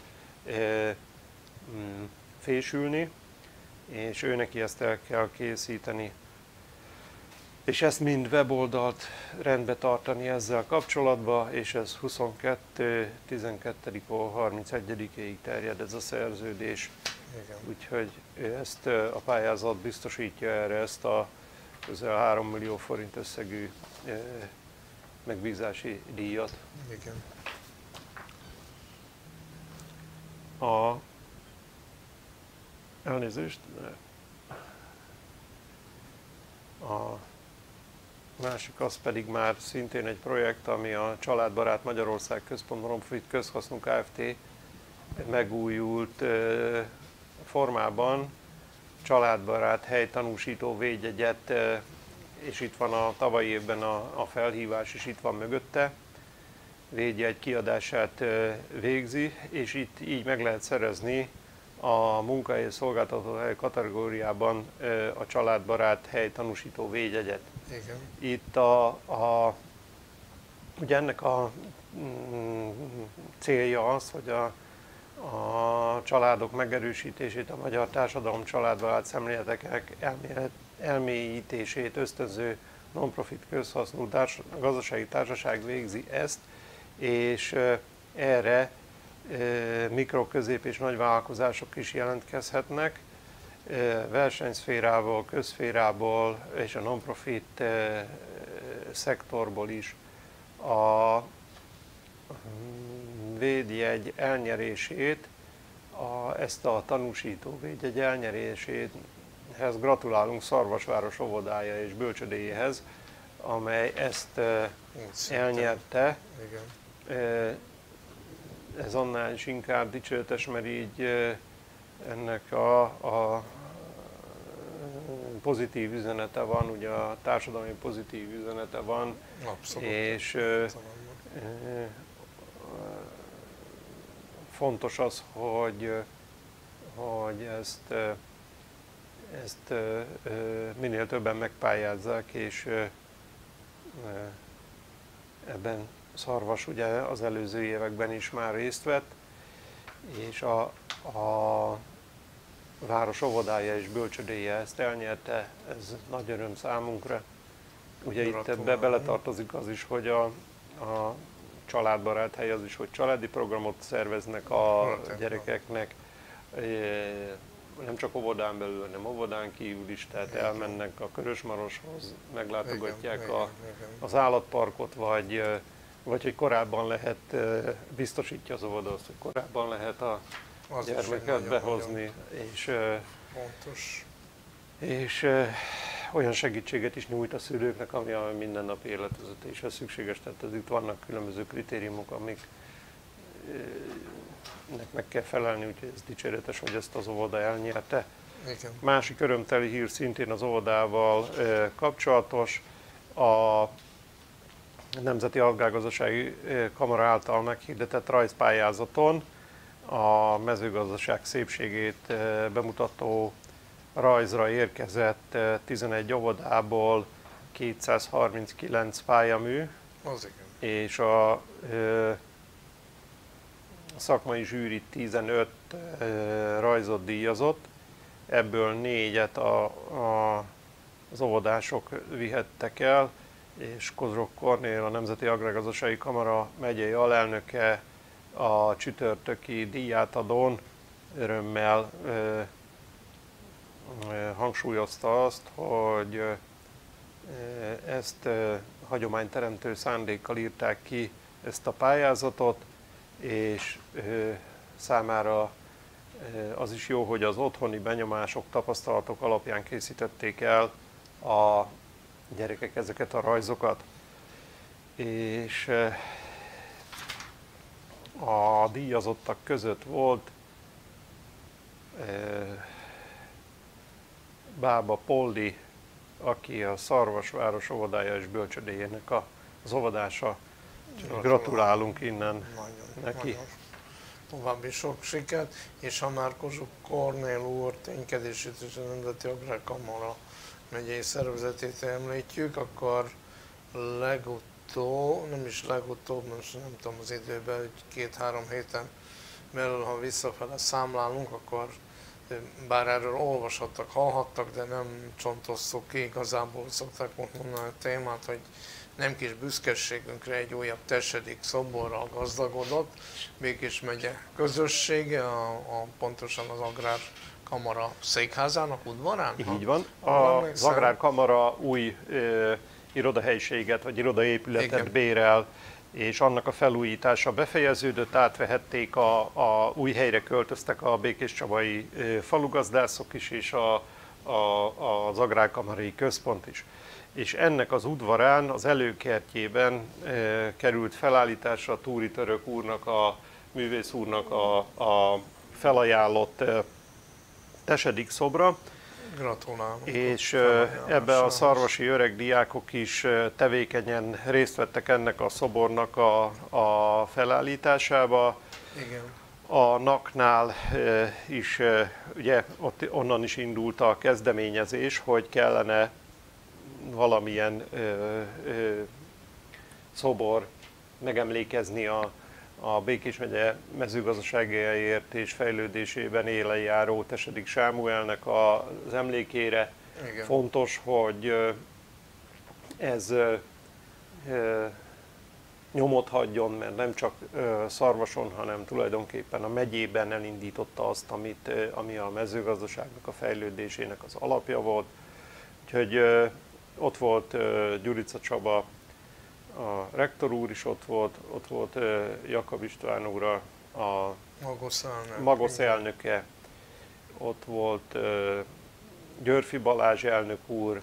fésülni, és őneki ezt el kell készíteni. És ezt mind weboldalt rendbe tartani ezzel kapcsolatban, és ez 22, 12, 31-ig terjed ez a szerződés. Igen. Úgyhogy ezt a pályázat biztosítja erre ezt a közel 3 millió forint összegű megbízási díjat. Igen. Elnézést. A másik az pedig már szintén egy projekt, ami a Családbarát Magyarország Központ Non-Profit Közhasznú Kft. Megújult formában családbarát helytanúsító védjegyet, és itt van a tavalyi évben a felhívás is itt van mögötte, védjegy kiadását végzi, és itt így meg lehet szerezni a munkahely szolgáltatóhely kategóriában a családbarát helytanúsító védjegyet. Igen. Itt ugye ennek a célja az, hogy a családok megerősítését, a magyar társadalom családbarát szemléletek elmélyítését ösztönző non-profit közhasznú gazdasági társaság végzi ezt, és erre mikro-, közép- és nagyvállalkozások is jelentkezhetnek, versenyszférából, közszférából és a non-profit szektorból is a védjegy elnyerését, ezt a tanúsító védjegy elnyeréséhez gratulálunk Szarvasváros óvodája és bölcsödéjéhez, amely ezt elnyerte. Igen. Ez annál is inkább dicséretes, mert így ennek a pozitív üzenete van, ugye a társadalmi pozitív üzenete van. Abszolút. És fontos az, hogy ezt minél többen megpályázzák, és ebben Szarvas ugye az előző években is már részt vett, és a város óvodája és bölcsödéje ezt elnyerte, ez nagy öröm számunkra. Ugye itt ebbe beletartozik az is, hogy a családbarát hely az is, hogy családi programot szerveznek a gyerekeknek, nem csak óvodán belül, hanem óvodán kívül is, tehát elmennek a Körösmaroshoz, meglátogatják az állatparkot, vagy hogy korábban lehet, biztosítja az óvoda azt, hogy korábban lehet a gyermeket behozni, és olyan segítséget is nyújt a szülőknek, ami a mindennapi életvezetéshez szükséges. Tehát itt vannak különböző kritériumok, amiknek meg kell felelni, úgyhogy ez dicséretes, hogy ezt az óvoda elnyerte. Igen. Másik örömteli hír szintén az óvodával kapcsolatos. A Nemzeti Agrárgazdasági Kamara által meghirdetett rajzpályázaton a mezőgazdaság szépségét bemutató rajzra érkezett 11 óvodából 239 pályamű, és a szakmai zsűri 15 rajzot díjazott, ebből 4-et az óvodások vihettek el, és Kozsok Kornél, a Nemzeti Agrárgazdasági Kamara megyei alelnöke a csütörtöki díjátadón örömmel hangsúlyozta azt, hogy ezt hagyományteremtő szándékkal írták ki ezt a pályázatot, és számára az is jó, hogy az otthoni benyomások, tapasztalatok alapján készítették el a gyerekek ezeket a rajzokat. És a díjazottak között volt Bába Poldi, aki a Szarvasváros óvodája és bölcsödéjének az óvodása. Gratulálunk innen neki. Nagyon. További sok sikert, és ha már Kozsok Kornél úr ténykedését és a Nemzeti Agrárkamara megyei szervezetét említjük, akkor legutóbb, most nem tudom az időben, hogy 2-3 héten belül, ha visszafele számlálunk, akkor bár erről olvashattak, hallhattak, de nem csontoztuk ki, igazából szokták mondani a témát, hogy nem kis büszkeségünkre egy újabb tesedik szoborral gazdagodott Békés megye közössége, pontosan az Agrárkamara székházának udvarán? Így van. Az Agrárkamara új irodahelyiséget vagy irodaépületet bérel, és annak a felújítása befejeződött, átvehették, a új helyre költöztek a békéscsabai falugazdászok is, és az Agrárkamarai Központ is. És ennek az udvarán, az előkertjében került felállításra a Túri Török úrnak, a művész úrnak a felajánlott tesedik szobra. Gratulálunk. És ebbe a szarvasi öreg diákok is tevékenyen részt vettek ennek a szobornak a felállításába. Igen. A NAK-nál is, ugye onnan is indult a kezdeményezés, hogy kellene valamilyen szobor megemlékezni a Békés megye mezőgazdaságáért és fejlődésében élen járó Tesedik Sámuelnek az emlékére. Igen. Fontos, hogy ez nyomot hagyjon, mert nem csak Szarvason, hanem tulajdonképpen a megyében elindította azt, ami a mezőgazdaságnak a fejlődésének az alapja volt. Úgyhogy ott volt Gyurica Csaba a rektor úr is ott volt Jakab István úr, a Magosz elnöke, ott volt Györfi Balázs elnök úr,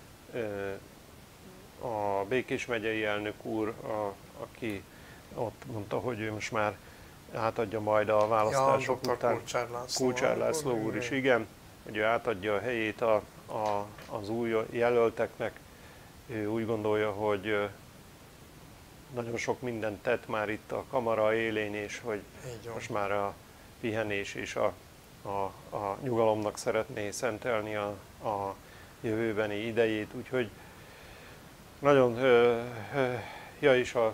a Békés megyei elnök úr, aki ott mondta, hogy ő most már átadja majd a választások után. Kulcsár László úr is, igen, hogy ő átadja a helyét az új jelölteknek. Ő úgy gondolja, hogy nagyon sok mindent tett már itt a kamara élén, és hogy most már a pihenés és a nyugalomnak szeretné szentelni a jövőbeni idejét, úgyhogy nagyon, és a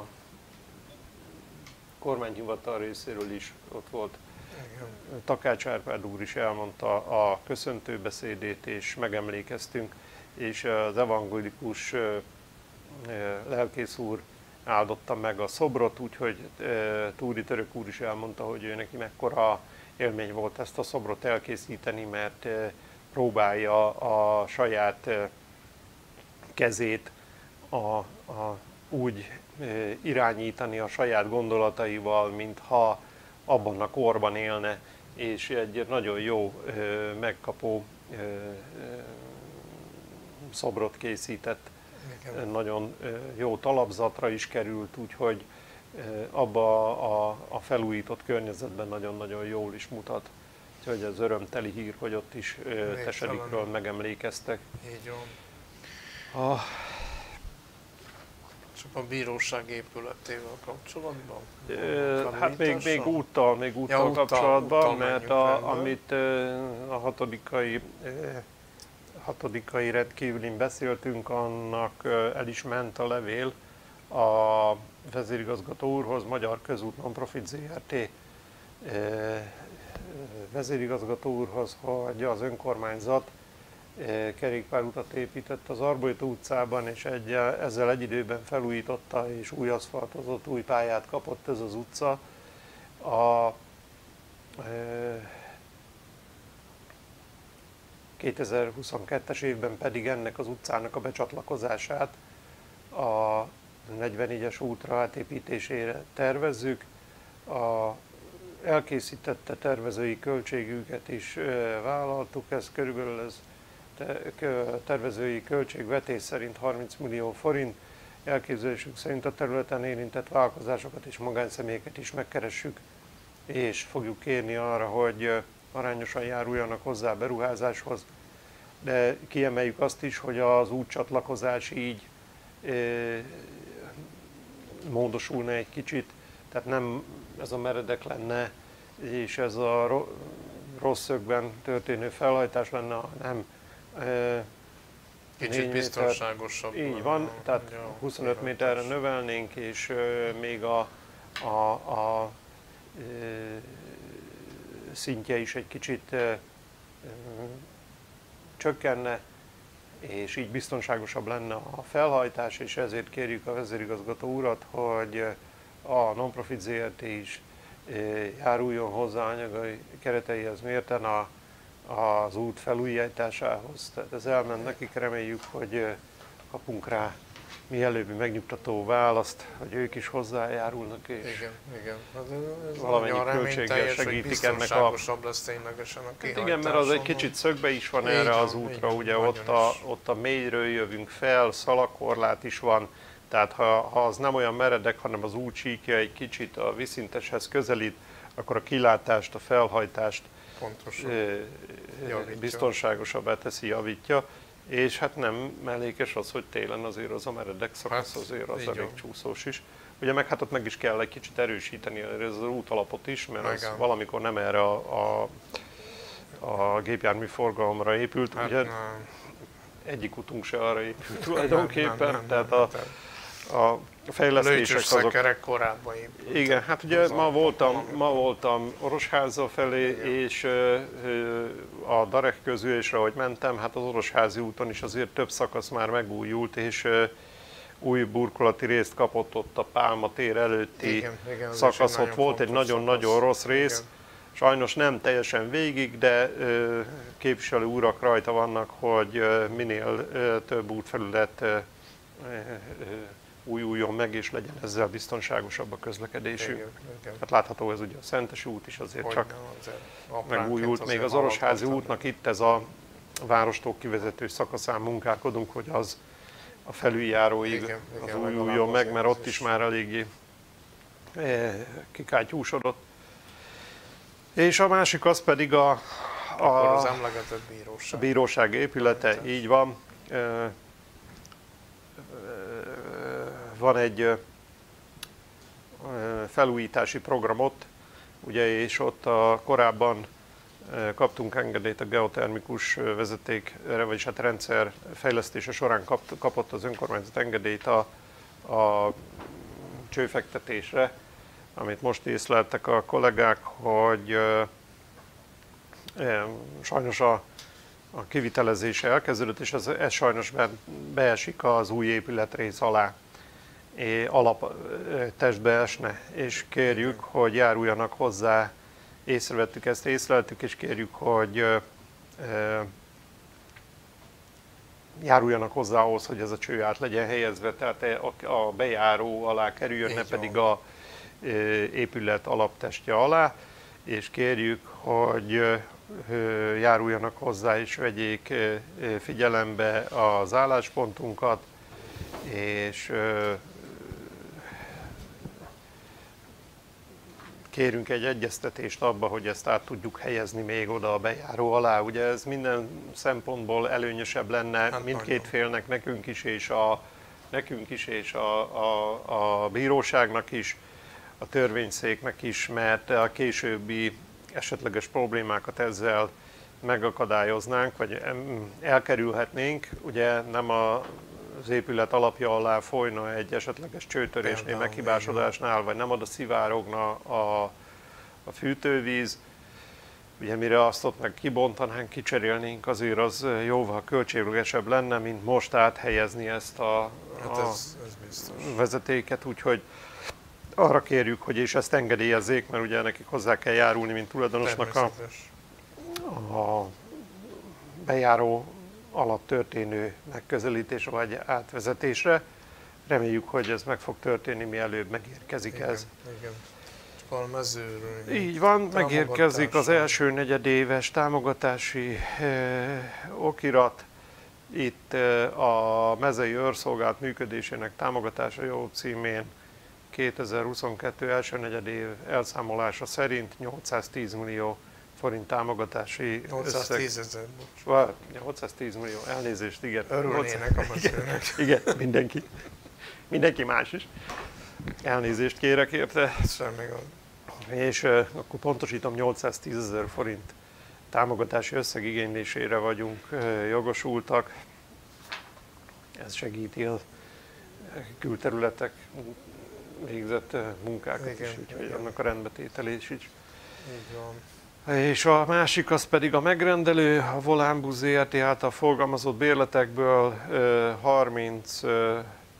kormányhivatal részéről is ott volt. Takács Árpád úr is elmondta a köszöntőbeszédét, és megemlékeztünk, és az evangélikus lelkész úr áldotta meg a szobrot, úgyhogy Túri Török úr is elmondta, hogy ő neki mekkora élmény volt ezt a szobrot elkészíteni, mert próbálja a saját kezét úgy irányítani a saját gondolataival, mintha abban a korban élne, és egy nagyon jó megkapó szobrot készített. Nagyon jó talapzatra is került, úgyhogy abba a felújított környezetben nagyon-nagyon jól is mutat. Úgyhogy ez örömteli hír, hogy ott is Tesedikről megemlékeztek. Így van. Csak a bíróság épületével kapcsolatban? Hát még úttal kapcsolatban, mert amit a hatodikai rendkívülin beszéltünk, annak el is ment a levél a vezérigazgató úrhoz, Magyar Közút Nonprofit Zrt. Vezérigazgató úrhoz, hogy az önkormányzat kerékpárutat épített az Arbolyta utcában, és ezzel egy időben felújította és új aszfaltozott, új pályát kapott ez az utca. A 2022-es évben pedig ennek az utcának a becsatlakozását a 44-es útra átépítésére tervezzük. Elkészítette tervezői költségüket is vállaltuk, ez körülbelül tervezői költségvetés szerint 30 millió forint. Elképzelésünk szerint a területen érintett vállalkozásokat és magánszemélyeket is megkeressük, és fogjuk kérni arra, hogy arányosan járuljanak hozzá a beruházáshoz. De kiemeljük azt is, hogy az útcsatlakozás így módosulna egy kicsit, tehát nem ez a meredek lenne, és ez a rossz szögben történő felhajtás lenne, hanem kicsit biztonságosabb. Így van, tehát 25 méterre növelnénk, és még a szintje is egy kicsit csökkenne, és így biztonságosabb lenne a felhajtás, és ezért kérjük a vezérigazgató urat, hogy a Nonprofit Zrt. Is járuljon hozzá anyagi kereteihez mérten az út felújításához. Tehát ez elment nekik, reméljük, hogy kapunk rá mielőbbi megnyugtató választ, hogy ők is hozzájárulnak, és igen. valamennyi költséggel segítik ennek a... lesz ténylegesen a kihajtáson. Igen, mert az egy kicsit szögbe is van erre az útra, ugye ott a mélyről jövünk fel, szalakorlát is van, tehát ha az nem olyan meredek, hanem az út síkja egy kicsit a vízszinteshez közelít, akkor a kilátást, a felhajtást biztonságosabbá teszi, javítja. És hát nem mellékes az, hogy télen azért az a meredek szakasz azért az elég csúszós is. Ugye meg hát ott meg is kell egy kicsit erősíteni az útalapot is, mert az valamikor nem erre a gépjármű forgalomra épült. Hát ugye egyik utunk se arra épült tulajdonképpen, tehát a fejlesztések azok... korábban épült. Igen, hát ugye ma voltam Orosháza felé, és a Darek közülésre, ahogy mentem, hát az Orosházi úton is azért több szakasz már megújult, és új burkolati részt kapott ott a Pálma tér előtti szakasz. Ott volt egy nagyon-nagyon rossz rész. Sajnos nem teljesen végig, de képviselő urak rajta vannak, hogy minél több útfelület újuljon meg, és legyen ezzel biztonságosabb a közlekedésünk. Hát látható ez ugye a Szentesi út is azért csak megújult, még az Orosházi útnak itt ez a várostól kivezető szakaszán munkálkodunk, hogy az a felüljáróig az újuljon meg, mert ott is már eléggé kikátyúsodott. És a másik az pedig az emlegetett bíróság. A bíróság épülete, így van. Van egy felújítási programot, ugye, és ott korábban kaptunk engedélyt a geotermikus vezetékre, vagyis hát rendszer fejlesztése során kapott az önkormányzat engedélyt a csőfektetésre, amit most észleltek a kollégák, hogy sajnos a kivitelezése elkezdődött, és ez sajnos beesik az új épületrész alá, alaptestbe esne, és kérjük, hogy járuljanak hozzá, észleltük, és kérjük, hogy járuljanak hozzá ahhoz, hogy ez a cső át legyen helyezve, tehát a bejáró alá kerüljön, ne pedig a épület alaptestje alá, és kérjük, hogy járuljanak hozzá és vegyék figyelembe az álláspontunkat, és kérünk egy egyeztetést abba, hogy ezt át tudjuk helyezni még oda a bejáró alá. Ugye ez minden szempontból előnyösebb lenne mindkét félnek, nekünk is és a bíróságnak is, a törvényszéknek is, mert a későbbi esetleges problémákat ezzel megakadályoznánk, vagy elkerülhetnénk. Ugye nem az épület alapja alá folyna egy esetleges csőtörésnél, meghibásodásnál, vagy nem oda szivárogna a fűtővíz. Ugye mire azt ott meg kibontanánk, kicserélnénk, azért az jóval költségesebb lenne, mint most áthelyezni ezt a vezetéket, úgyhogy arra kérjük, hogy és ezt engedélyezzék, mert ugye nekik hozzá kell járulni, mint tulajdonosnak a bejáró alatt történő megközelítésre vagy átvezetésre. Reméljük, hogy ez meg fog történni, mielőbb megérkezik ez. Igen. Csak a mezőről. Így van, megérkezik az első negyedéves támogatási okirat. Itt a mezei őrszolgálat működésének támogatása jó címén 2022 első negyedév elszámolása szerint 810 millió forint támogatási 810 ezer, bocs. 810 millió, elnézést, igen. Örülnének a mesélnek. Igen, mindenki más is. Elnézést kérek érte. Semmi gond. És akkor pontosítom, 810 ezer forint támogatási összeg igénylésére vagyunk jogosultak. Ez segíti a külterületek végzett munkákat is, úgyhogy annak a rendbetételés is. Így van. És a másik az pedig a megrendelő, a Volánbusz Zrt. Által forgalmazott bérletekből 36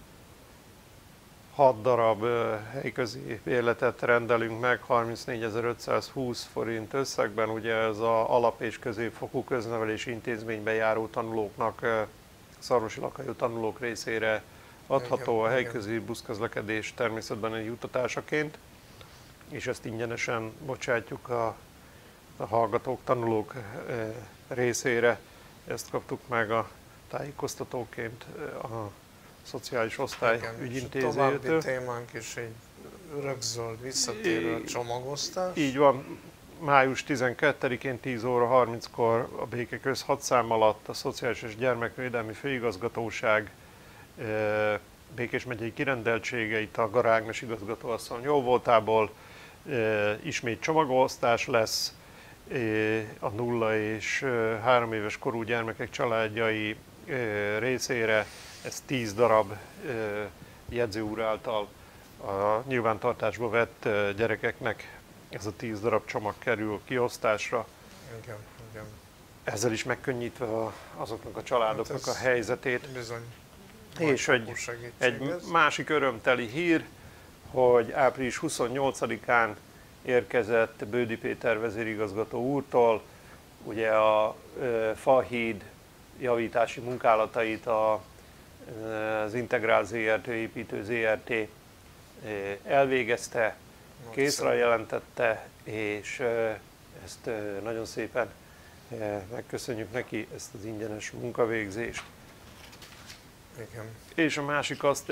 darab helyközi bérletet rendelünk meg 34.520 forint összegben. Ugye ez az alap- és középfokú köznevelési intézménybe járó tanulóknak, szarvasi lakhelyi tanulók részére adható a helyközi buszközlekedés természetben egy juttatásaként, és ezt ingyenesen bocsátjuk a hallgatók, tanulók részére. Ezt kaptuk meg a tájékoztatóként a szociális osztály ügyintézőjétől. További témánk is egy rögzöld visszatérő csomagosztás. Így van, május 12-én 10 óra 30-kor a Békeköz 6 szám alatt a Szociális és Gyermekvédelmi Főigazgatóság Békés megyei kirendeltségeit a Gara Ágnes igazgatóasszony jóvoltából ismét csomagosztás lesz. A 0 és 3 éves korú gyermekek családjai részére, ez 10 darab jegyző úr által a nyilvántartásba vett gyerekeknek ez a 10 darab csomag kerül kiosztásra. Igen. Ezzel is megkönnyítve azoknak a családoknak a helyzetét. Bizony. És egy másik örömteli hír, hogy április 28-án érkezett Bődi Péter vezérigazgató úrtól, ugye a Fahíd javítási munkálatait a az Integrál ZRT, építő ZRT elvégezte, készre jelentette, és ezt nagyon szépen megköszönjük neki, ezt az ingyenes munkavégzést. Igen. És a másik azt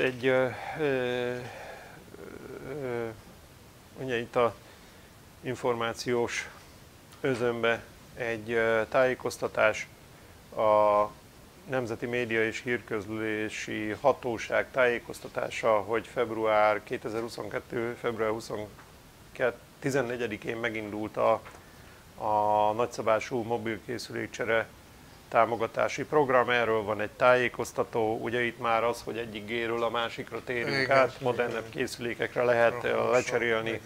ugye itt a információs özönbe egy tájékoztatás, a Nemzeti Média és Hírközlési Hatóság tájékoztatása, hogy 2022. február 14-én megindult a nagyszabású mobilkészülékcsere támogatási program, erről van egy tájékoztató, ugye itt már az, hogy egyik G-ről a másikra térünk át, modernebb készülékekre lehet lecserélni.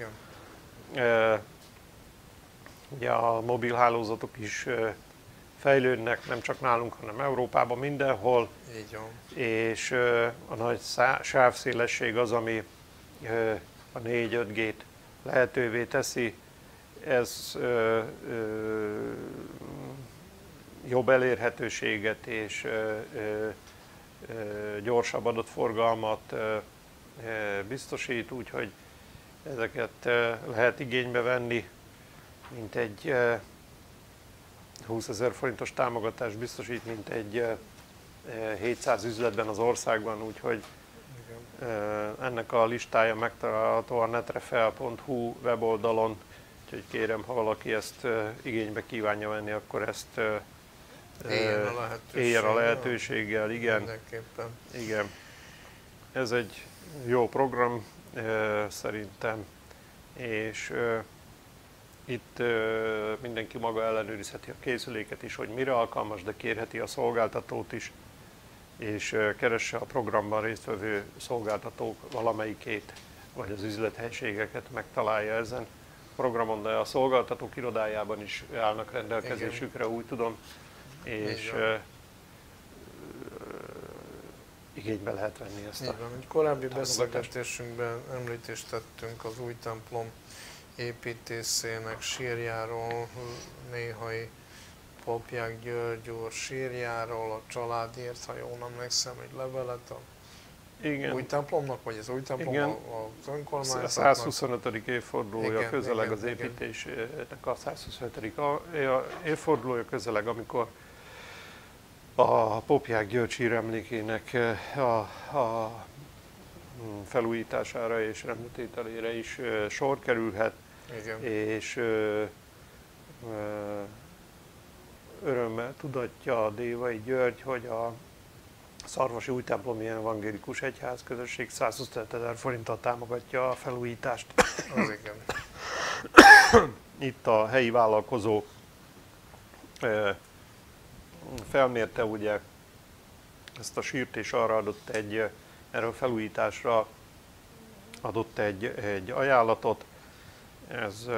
Ugye a mobilhálózatok is fejlődnek, nem csak nálunk, hanem Európában, mindenhol. Így van. És a nagy sávszélesség az, ami a 4-5G-t lehetővé teszi. Ez jobb elérhetőséget és gyorsabb adatforgalmat biztosít, úgyhogy ezeket lehet igénybe venni, mint egy 20 000 forintos támogatás biztosít, mint egy 700 üzletben az országban, úgyhogy ennek a listája megtalálható a netrefel.hu weboldalon, úgyhogy kérem, ha valaki ezt igénybe kívánja venni, akkor ezt éljen a lehetőséggel, igen. Mindenképpen. Igen. Ez egy jó program szerintem, és itt mindenki maga ellenőrizheti a készüléket is, hogy mire alkalmas, de kérheti a szolgáltatót is, és keresse a programban résztvevő szolgáltatók valamelyikét, vagy az üzlethelységeket megtalálja ezen a programon, de a szolgáltatók irodájában is állnak rendelkezésükre, úgy tudom, és igénybe lehet venni ezt a Egy korábbi beszélgetésünkben említést tettünk az új templom építészének sírjáról, néhai Popják György úr sírjáról, a családért, ha jól emlékszem, egy levelet a új templomnak, vagy az új templom az önkormányzatnak. A 125. évfordulója közeleg az építésnek, a 125. évfordulója közeleg, amikor a Popják György síremlékének a felújítására és rendbetételére is sor kerülhet. Igen. És örömmel tudatja a Dévai György, hogy a Szarvasi Újtemplomi Evangélikus Egyházközösség 125 000 forinttal támogatja a felújítást. Az igen. Itt a helyi vállalkozó felmérte ugye ezt a sírt, és arra adott erről felújításra adott egy ajánlatot. Ez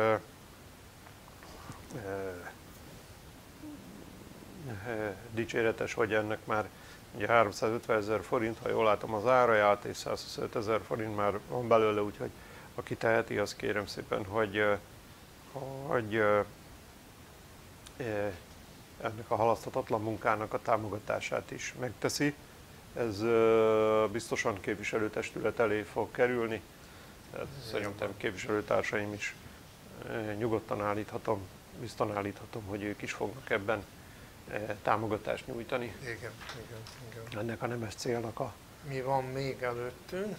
dicséretes, hogy ennek már ugye 350 000 forint, ha jól látom az áraját, és 125 000 forint már van belőle, úgyhogy aki teheti, azt kérem szépen, hogy ennek a halaszthatatlan munkának a támogatását is megteszi. Ez biztosan képviselőtestület elé fog kerülni. Szerintem képviselőtársaim is nyugodtan állíthatom, biztosan állíthatom, hogy ők is fognak ebben támogatást nyújtani. Igen. Ennek a nemes célnak a... Mi van még előttünk?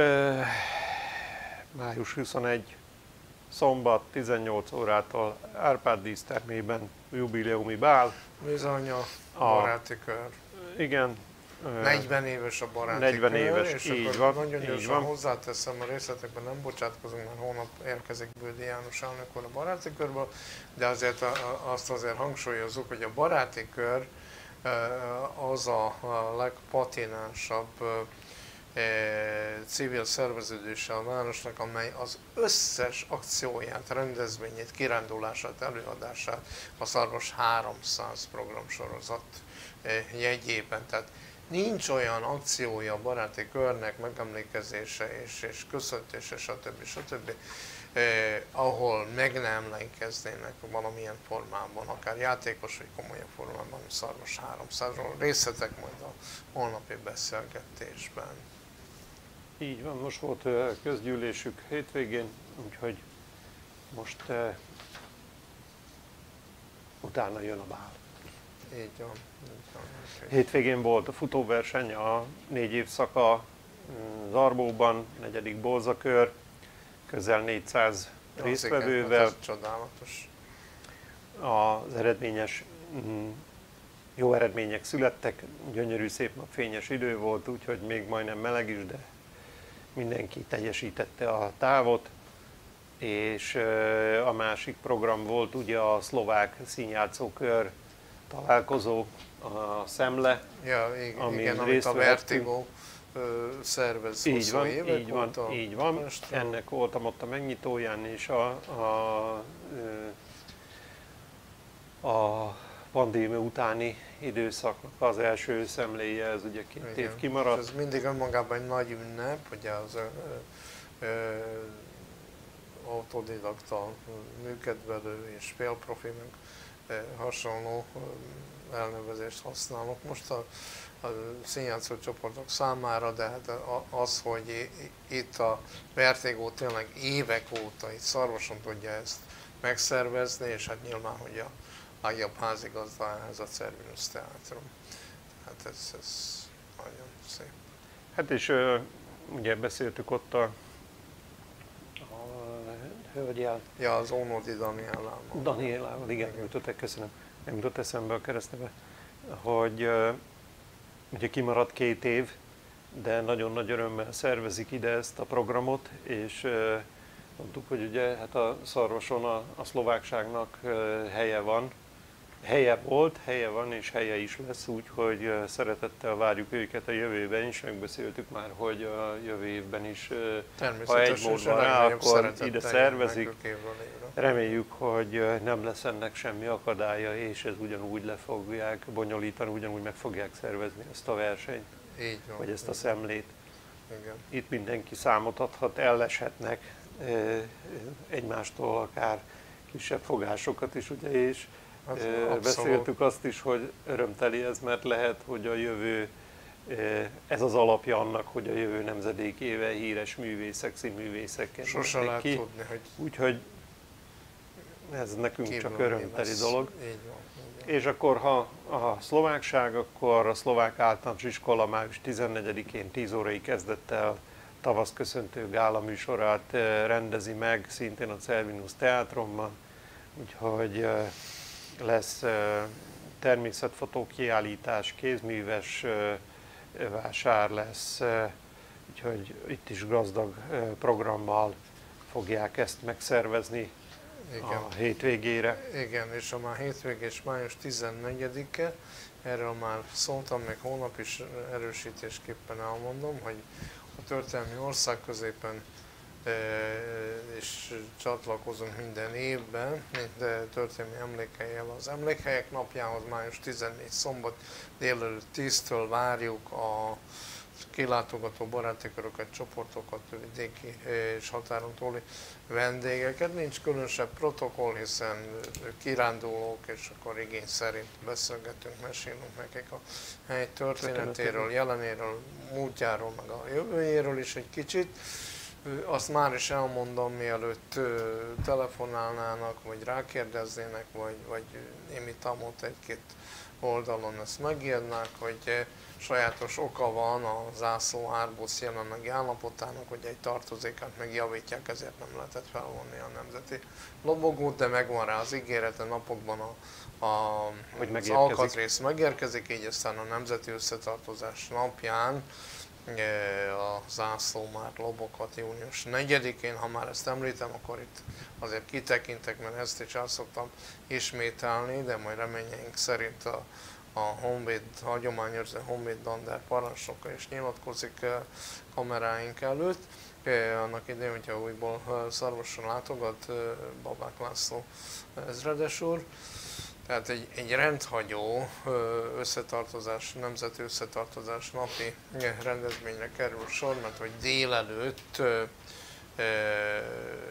Május 21. szombat 18 órától Árpád dísztermében jubileumi bál. Bizony a baráti kör. Igen. 40 éves a baráti 40 kör, éves, és így akkor van, nagyon így gyorsan van. hozzáteszem, a részletekben nem bocsátkozunk, mert holnap érkezik Bődi János elnök úr a baráti körből, de azért azt azért hangsúlyozzuk, hogy a baráti kör az a legpatinánsabb civil szerveződése a városnak, amely az összes akcióját, rendezvényét, kirándulását, előadását a Szarvas 300 programsorozat jegyében. Tehát nincs olyan akciója a baráti körnek, megemlékezése és köszöntése, stb. ahol meg nem emlékeznének valamilyen formában, akár játékos vagy komolyabb formában, Szarvas 300-ról. Részletek majd a holnapi beszélgetésben. Így van, most volt közgyűlésük hétvégén, úgyhogy most utána jön a bál. Így van. Hétvégén volt a futóverseny, a 4 évszaka Zarbóban, 4. Bolzakör, közel 400 résztvevővel. Ez csodálatos. Az eredményes, jó eredmények születtek, gyönyörű, szép napfényes idő volt, úgyhogy még majdnem meleg is, de mindenki teljesítette a távot. És a másik program volt ugye a szlovák színjátszókör találkozó, a Szemle, igen, amit a Vertigo szervez hosszú évek így van, óta. így van. Ennek voltam ott a megnyitóján, és a pandémia utáni időszaknak az első szemléje, ez ugye 2 év kimaradt. Ez mindig önmagában egy nagy ünnep, ugye az autodidakta műkedvelő és félprofi, meg hasonló elnevezést használok most a színjátszó csoportok számára, de hát az, hogy itt a Vertigo tényleg évek óta itt Szarvason tudja ezt megszervezni, és hát nyilván, hogy a legjobb házigazda ez a Cervinus Teátrum. Hát ez nagyon szép. Hát és ugye beszéltük ott a hölgyel. Ja, az Ónodi Daniellával. Daniellával, igen, köszönöm. Nem jutott eszembe a keresztneve, hogy ugye kimaradt 2 év, de nagyon nagy örömmel szervezik ide ezt a programot, és mondtuk, hogy ugye hát a Szarvason a szlovákságnak helye van, helye volt, helye van és helye is lesz, úgyhogy szeretettel várjuk őket a jövőben is, megbeszéltük már, hogy a jövő évben is, ha egy mód van rá, akkor ide szervezik. Reméljük, hogy nem lesz ennek semmi akadálya, és ez ugyanúgy le fogják bonyolítani, ugyanúgy meg fogják szervezni ezt a versenyt, vagy ezt a szemlét. Igen. Itt mindenki számot adhat, elleshetnek egymástól akár kisebb fogásokat is, ugye, és beszéltük azt is, hogy örömteli ez, mert lehet, hogy a jövő, ez az alapja annak, hogy a jövő nemzedékével híres művészek, színművészek sose lehet ki. Tudni, hogy úgyhogy ez nekünk csak örömteli dolog. Így van. És akkor, ha a szlovákság, akkor a szlovák általános iskola május 14-én 10 órai kezdettel tavaszköszöntő gála műsorát rendezi meg, szintén a Cervinus Teátrumban, úgyhogy lesz természetfotó kiállítás, kézműves vásár lesz, úgyhogy itt is gazdag programmal fogják ezt megszervezni. Igen. A hétvégére. Igen, és a már hétvégés május 14-e, erről már szóltam, még holnap is erősítésképpen elmondom, hogy a történelmi országközépen és csatlakozunk minden évben, mint történelmi emlékhelyel az Emlékhelyek napjához, május 14 szombat délelőtt 10-től várjuk a kilátogató baráti köröket, csoportokat, vidéki és határon túli vendégeket. Nincs különösebb protokoll, hiszen kirándulók, és akkor igény szerint beszélgetünk, mesélünk nekik a hely történetéről, jelenéről, múltjáról, meg a jövőjéről is egy kicsit. Azt már is elmondom, mielőtt telefonálnának, vagy rákérdeznének, vagy imitamot egy-két oldalon ezt megírnák, hogy sajátos oka van a zászló árbóc jelenlegi állapotának, hogy egy tartozékát megjavítják, ezért nem lehetett felvonni a nemzeti lobogót, de megvan rá az ígérete, napokban az alkatrész megérkezik, így aztán a Nemzeti Összetartozás napján a zászló már loboghat június 4-én. Ha már ezt említem, akkor itt azért kitekintek, mert ezt is el szoktam ismételni, de majd reményeink szerint a Honvéd, hagyományőrző Honvéd Dander parancsnoka is nyilatkozik kameráink előtt. Annak idején, hogyha újból Szarvason látogat Babák László ezredes úr. Tehát egy rendhagyó összetartozás, nemzeti összetartozás napi rendezvényre kerül sor, mert hogy délelőtt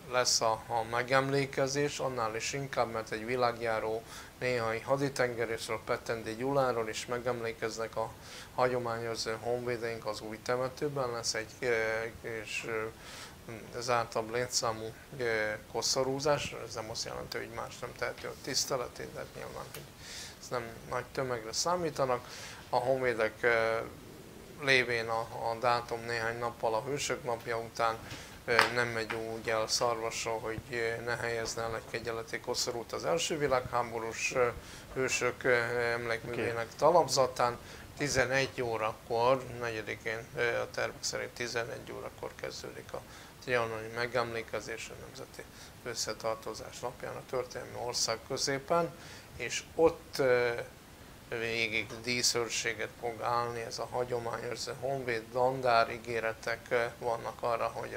lesz a megemlékezés, annál is inkább, mert egy világjáró néhai haditengerészről, Pettendi Gyuláról is megemlékeznek a hagyományőrző honvédeink az új temetőben. Lesz egy és zártabb létszámú koszorúzás, ez nem azt jelenti, hogy más nem teheti a tiszteletét, de nyilván ez nem nagy tömegre számítanak. A honvédek lévén a dátum néhány nappal a Hősök napja után nem megy úgy el Szarvasra, hogy ne helyezne el egy kegyeleti koszorút az első világháborús hősök emlékművének talapzatán. 11 órakor, 4-én a tervek szerint 11 órakor kezdődik a trianoni megemlékezés, a Nemzeti Összetartozás napján a történelmi ország középen, és ott végig díszőrséget fog állni ez a hagyományőrző honvéd, dandár ígéretek vannak arra, hogy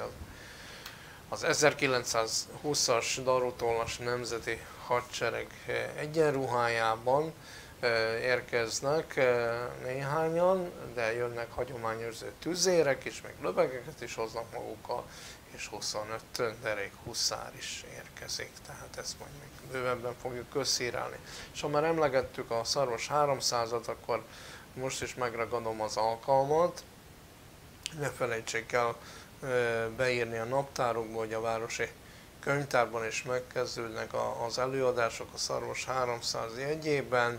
az 1920-as darutollas nemzeti hadsereg egyenruhájában érkeznek néhányan, de jönnek hagyományőrző tüzérek is, meg lövegeket is hoznak magukkal, és 25 derék huszár is érkezik, tehát ezt majd még bővebben fogjuk közszírálni. És ha már emlegettük a Szarvas 300-at, akkor most is megragadom az alkalmat. Ne felejtsék el beírni a naptárukba, hogy a városi könyvtárban is megkezdődnek az előadások a Szarvas 300 jegyében.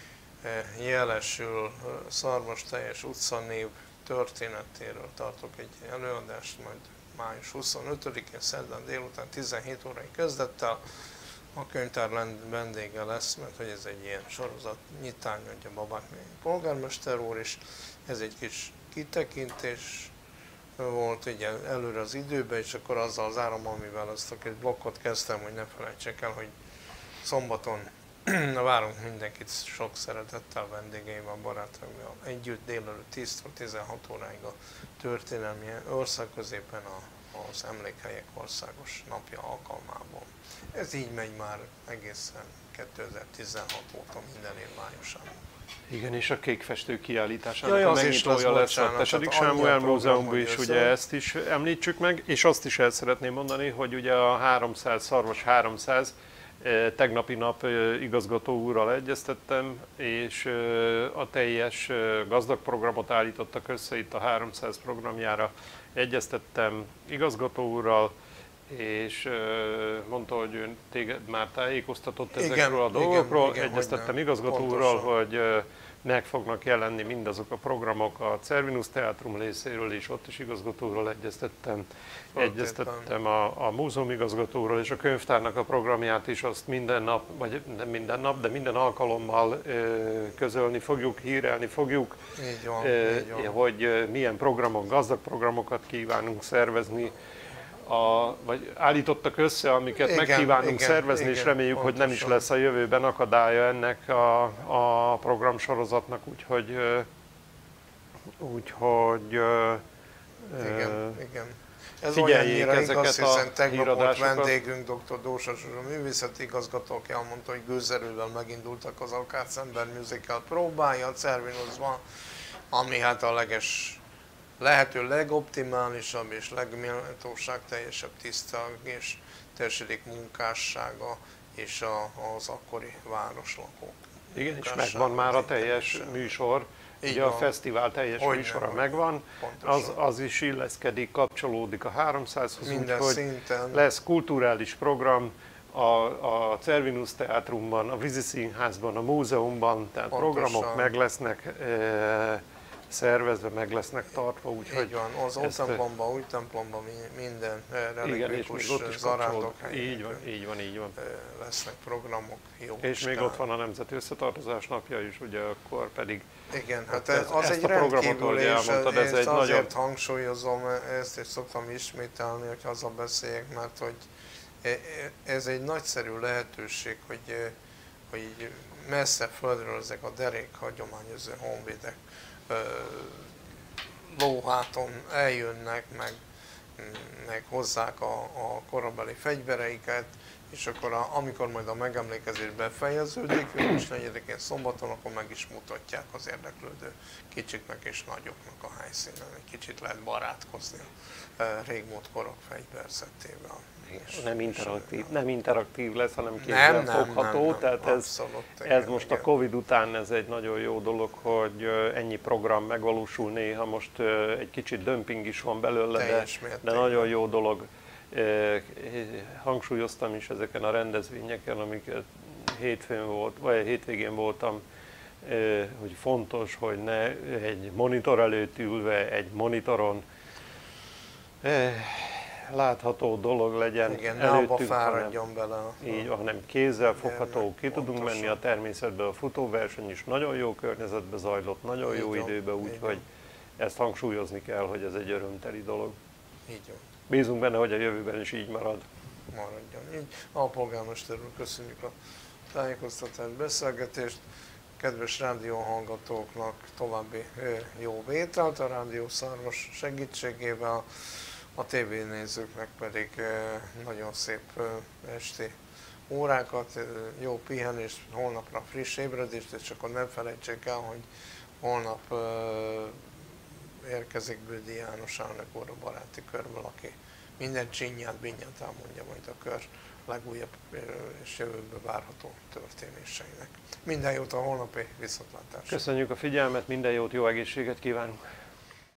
Jelesül Szarvas teljes utcanév történetéről tartok egy előadást, majd május 25-én, szerdán délután 17 órai kezdettel. A könyvtár vendége lesz, mert hogy ez egy ilyen sorozat nyitány, hogy a Babák polgármester úr is. Ez egy kis kitekintés volt ugye előre az időben, és akkor azzal zárom, amivel ezt a kis blokkot kezdtem, hogy ne felejtsék el, hogy szombaton várunk mindenkit sok szeretettel, vendégeimmel, barátaimmal együtt délelőtt 10-től 16 óráig a történelmi országközépen az Emlékhelyek Országos Napja alkalmából. Ez így megy már egészen 2016 óta minden év májusán. Igen, és a kékfestő kiállításának a megnyitója lesz a 2. Sámuel Múzeumban is, ugye ezt is említsük meg, és azt is el szeretném mondani, hogy ugye a 300, Szarvas 300, tegnapi nap igazgató úrral egyeztettem, és a teljes gazdag programot állítottak össze itt a 300 programjára. Egyeztettem igazgató úrral, és mondta, hogy ő téged már tájékoztatott ezekről a dolgokról. Egyeztettem igazgató úrral, hogy meg fognak jelenni mindazok a programok a Cervinus Teátrum részéről is, ott is igazgatóról egyeztettem a múzeum igazgatóról, és a könyvtárnak a programját is azt minden nap, vagy nem minden nap, de minden alkalommal közölni fogjuk, hírelni fogjuk, így van. Hogy milyen programok, gazdag programokat kívánunk szervezni, vagy állítottak össze, amiket megkívánunk szervezni, és reméljük, pontosan, hogy nem is lesz a jövőben akadálya ennek a programsorozatnak, úgyhogy igen. Ez olyannyira igaz, hiszen tegnap volt vendégünk, dr. Dósas úr, a művészeti igazgató, aki elmondta, hogy gőzerővel megindultak az Akárcember musical próbája a Cervinusban, ami hát a lehető legoptimálisabb és legméltóságteljesebb tiszta és társadalmi munkássága és az akkori városlakók. Igen, és megvan már a teljes műsor, ugye a fesztivál teljes műsora megvan, az is illeszkedik, kapcsolódik a 300-hoz, úgyhogy lesz kulturális program a Cervinus Teátrumban, a Vízi Színházban, a múzeumban, tehát programok meg lesznek szervezve, meg lesznek tartva, úgyhogy... Így van, az Ótemplomban, új templomban minden religikus zarándokhely. Így van. Lesznek programok, jó. És még ott van a Nemzeti Összetartozás napja is, ugye akkor pedig... Igen, hát az egy rendkívül, és ezt azért hangsúlyozom, ezt is szoktam ismételni, hogy haza beszéljek, mert hogy ez egy nagyszerű lehetőség, hogy messze földről ezek a derék hagyományozó honvédek lóháton eljönnek, meg hozzák a korabeli fegyvereiket, és akkor amikor majd a megemlékezés befejeződik, június 4-én szombaton, akkor meg is mutatják az érdeklődő kicsiknek és nagyoknak a helyszínen. Egy kicsit lehet barátkozni a régmúlt korok fegyverzetével. nem interaktív lesz, hanem kézzelfogható. Tehát ez most a Covid után ez egy nagyon jó dolog, hogy ennyi program megvalósul, néha most egy kicsit dömping is van belőle, de nagyon jó dolog. Hangsúlyoztam is ezeken a rendezvényeken, amiket hétvégén voltam, hogy fontos, hogy ne egy monitor előtt ülve, egy monitoron látható dolog legyen. Igen, ne abba fáradjon bele. Így, hanem kézzel fogható, ki tudunk menni a természetbe, a futóverseny is nagyon jó környezetbe zajlott, nagyon jó időben, úgyhogy ezt hangsúlyozni kell, hogy ez egy örömteli dolog. Így van. Bízunk benne, hogy a jövőben is így marad. Maradjon így. Alpolgármester úr, köszönjük a tájékoztatást, beszélgetést. Kedves rádióhallgatóknak további jó vételt a Rádió Szarvas segítségével, a tévénézőknek pedig nagyon szép esti órákat, jó pihenést, holnapra friss ébredést, és akkor nem felejtsék el, hogy holnap érkezik Bődi János elnök úr a baráti körből, aki minden csinyát, binnyát elmondja majd a kör legújabb és jövőben várható történéseinek. Minden jót a holnapi viszontlátásra! Köszönjük a figyelmet, minden jót, jó egészséget kívánunk!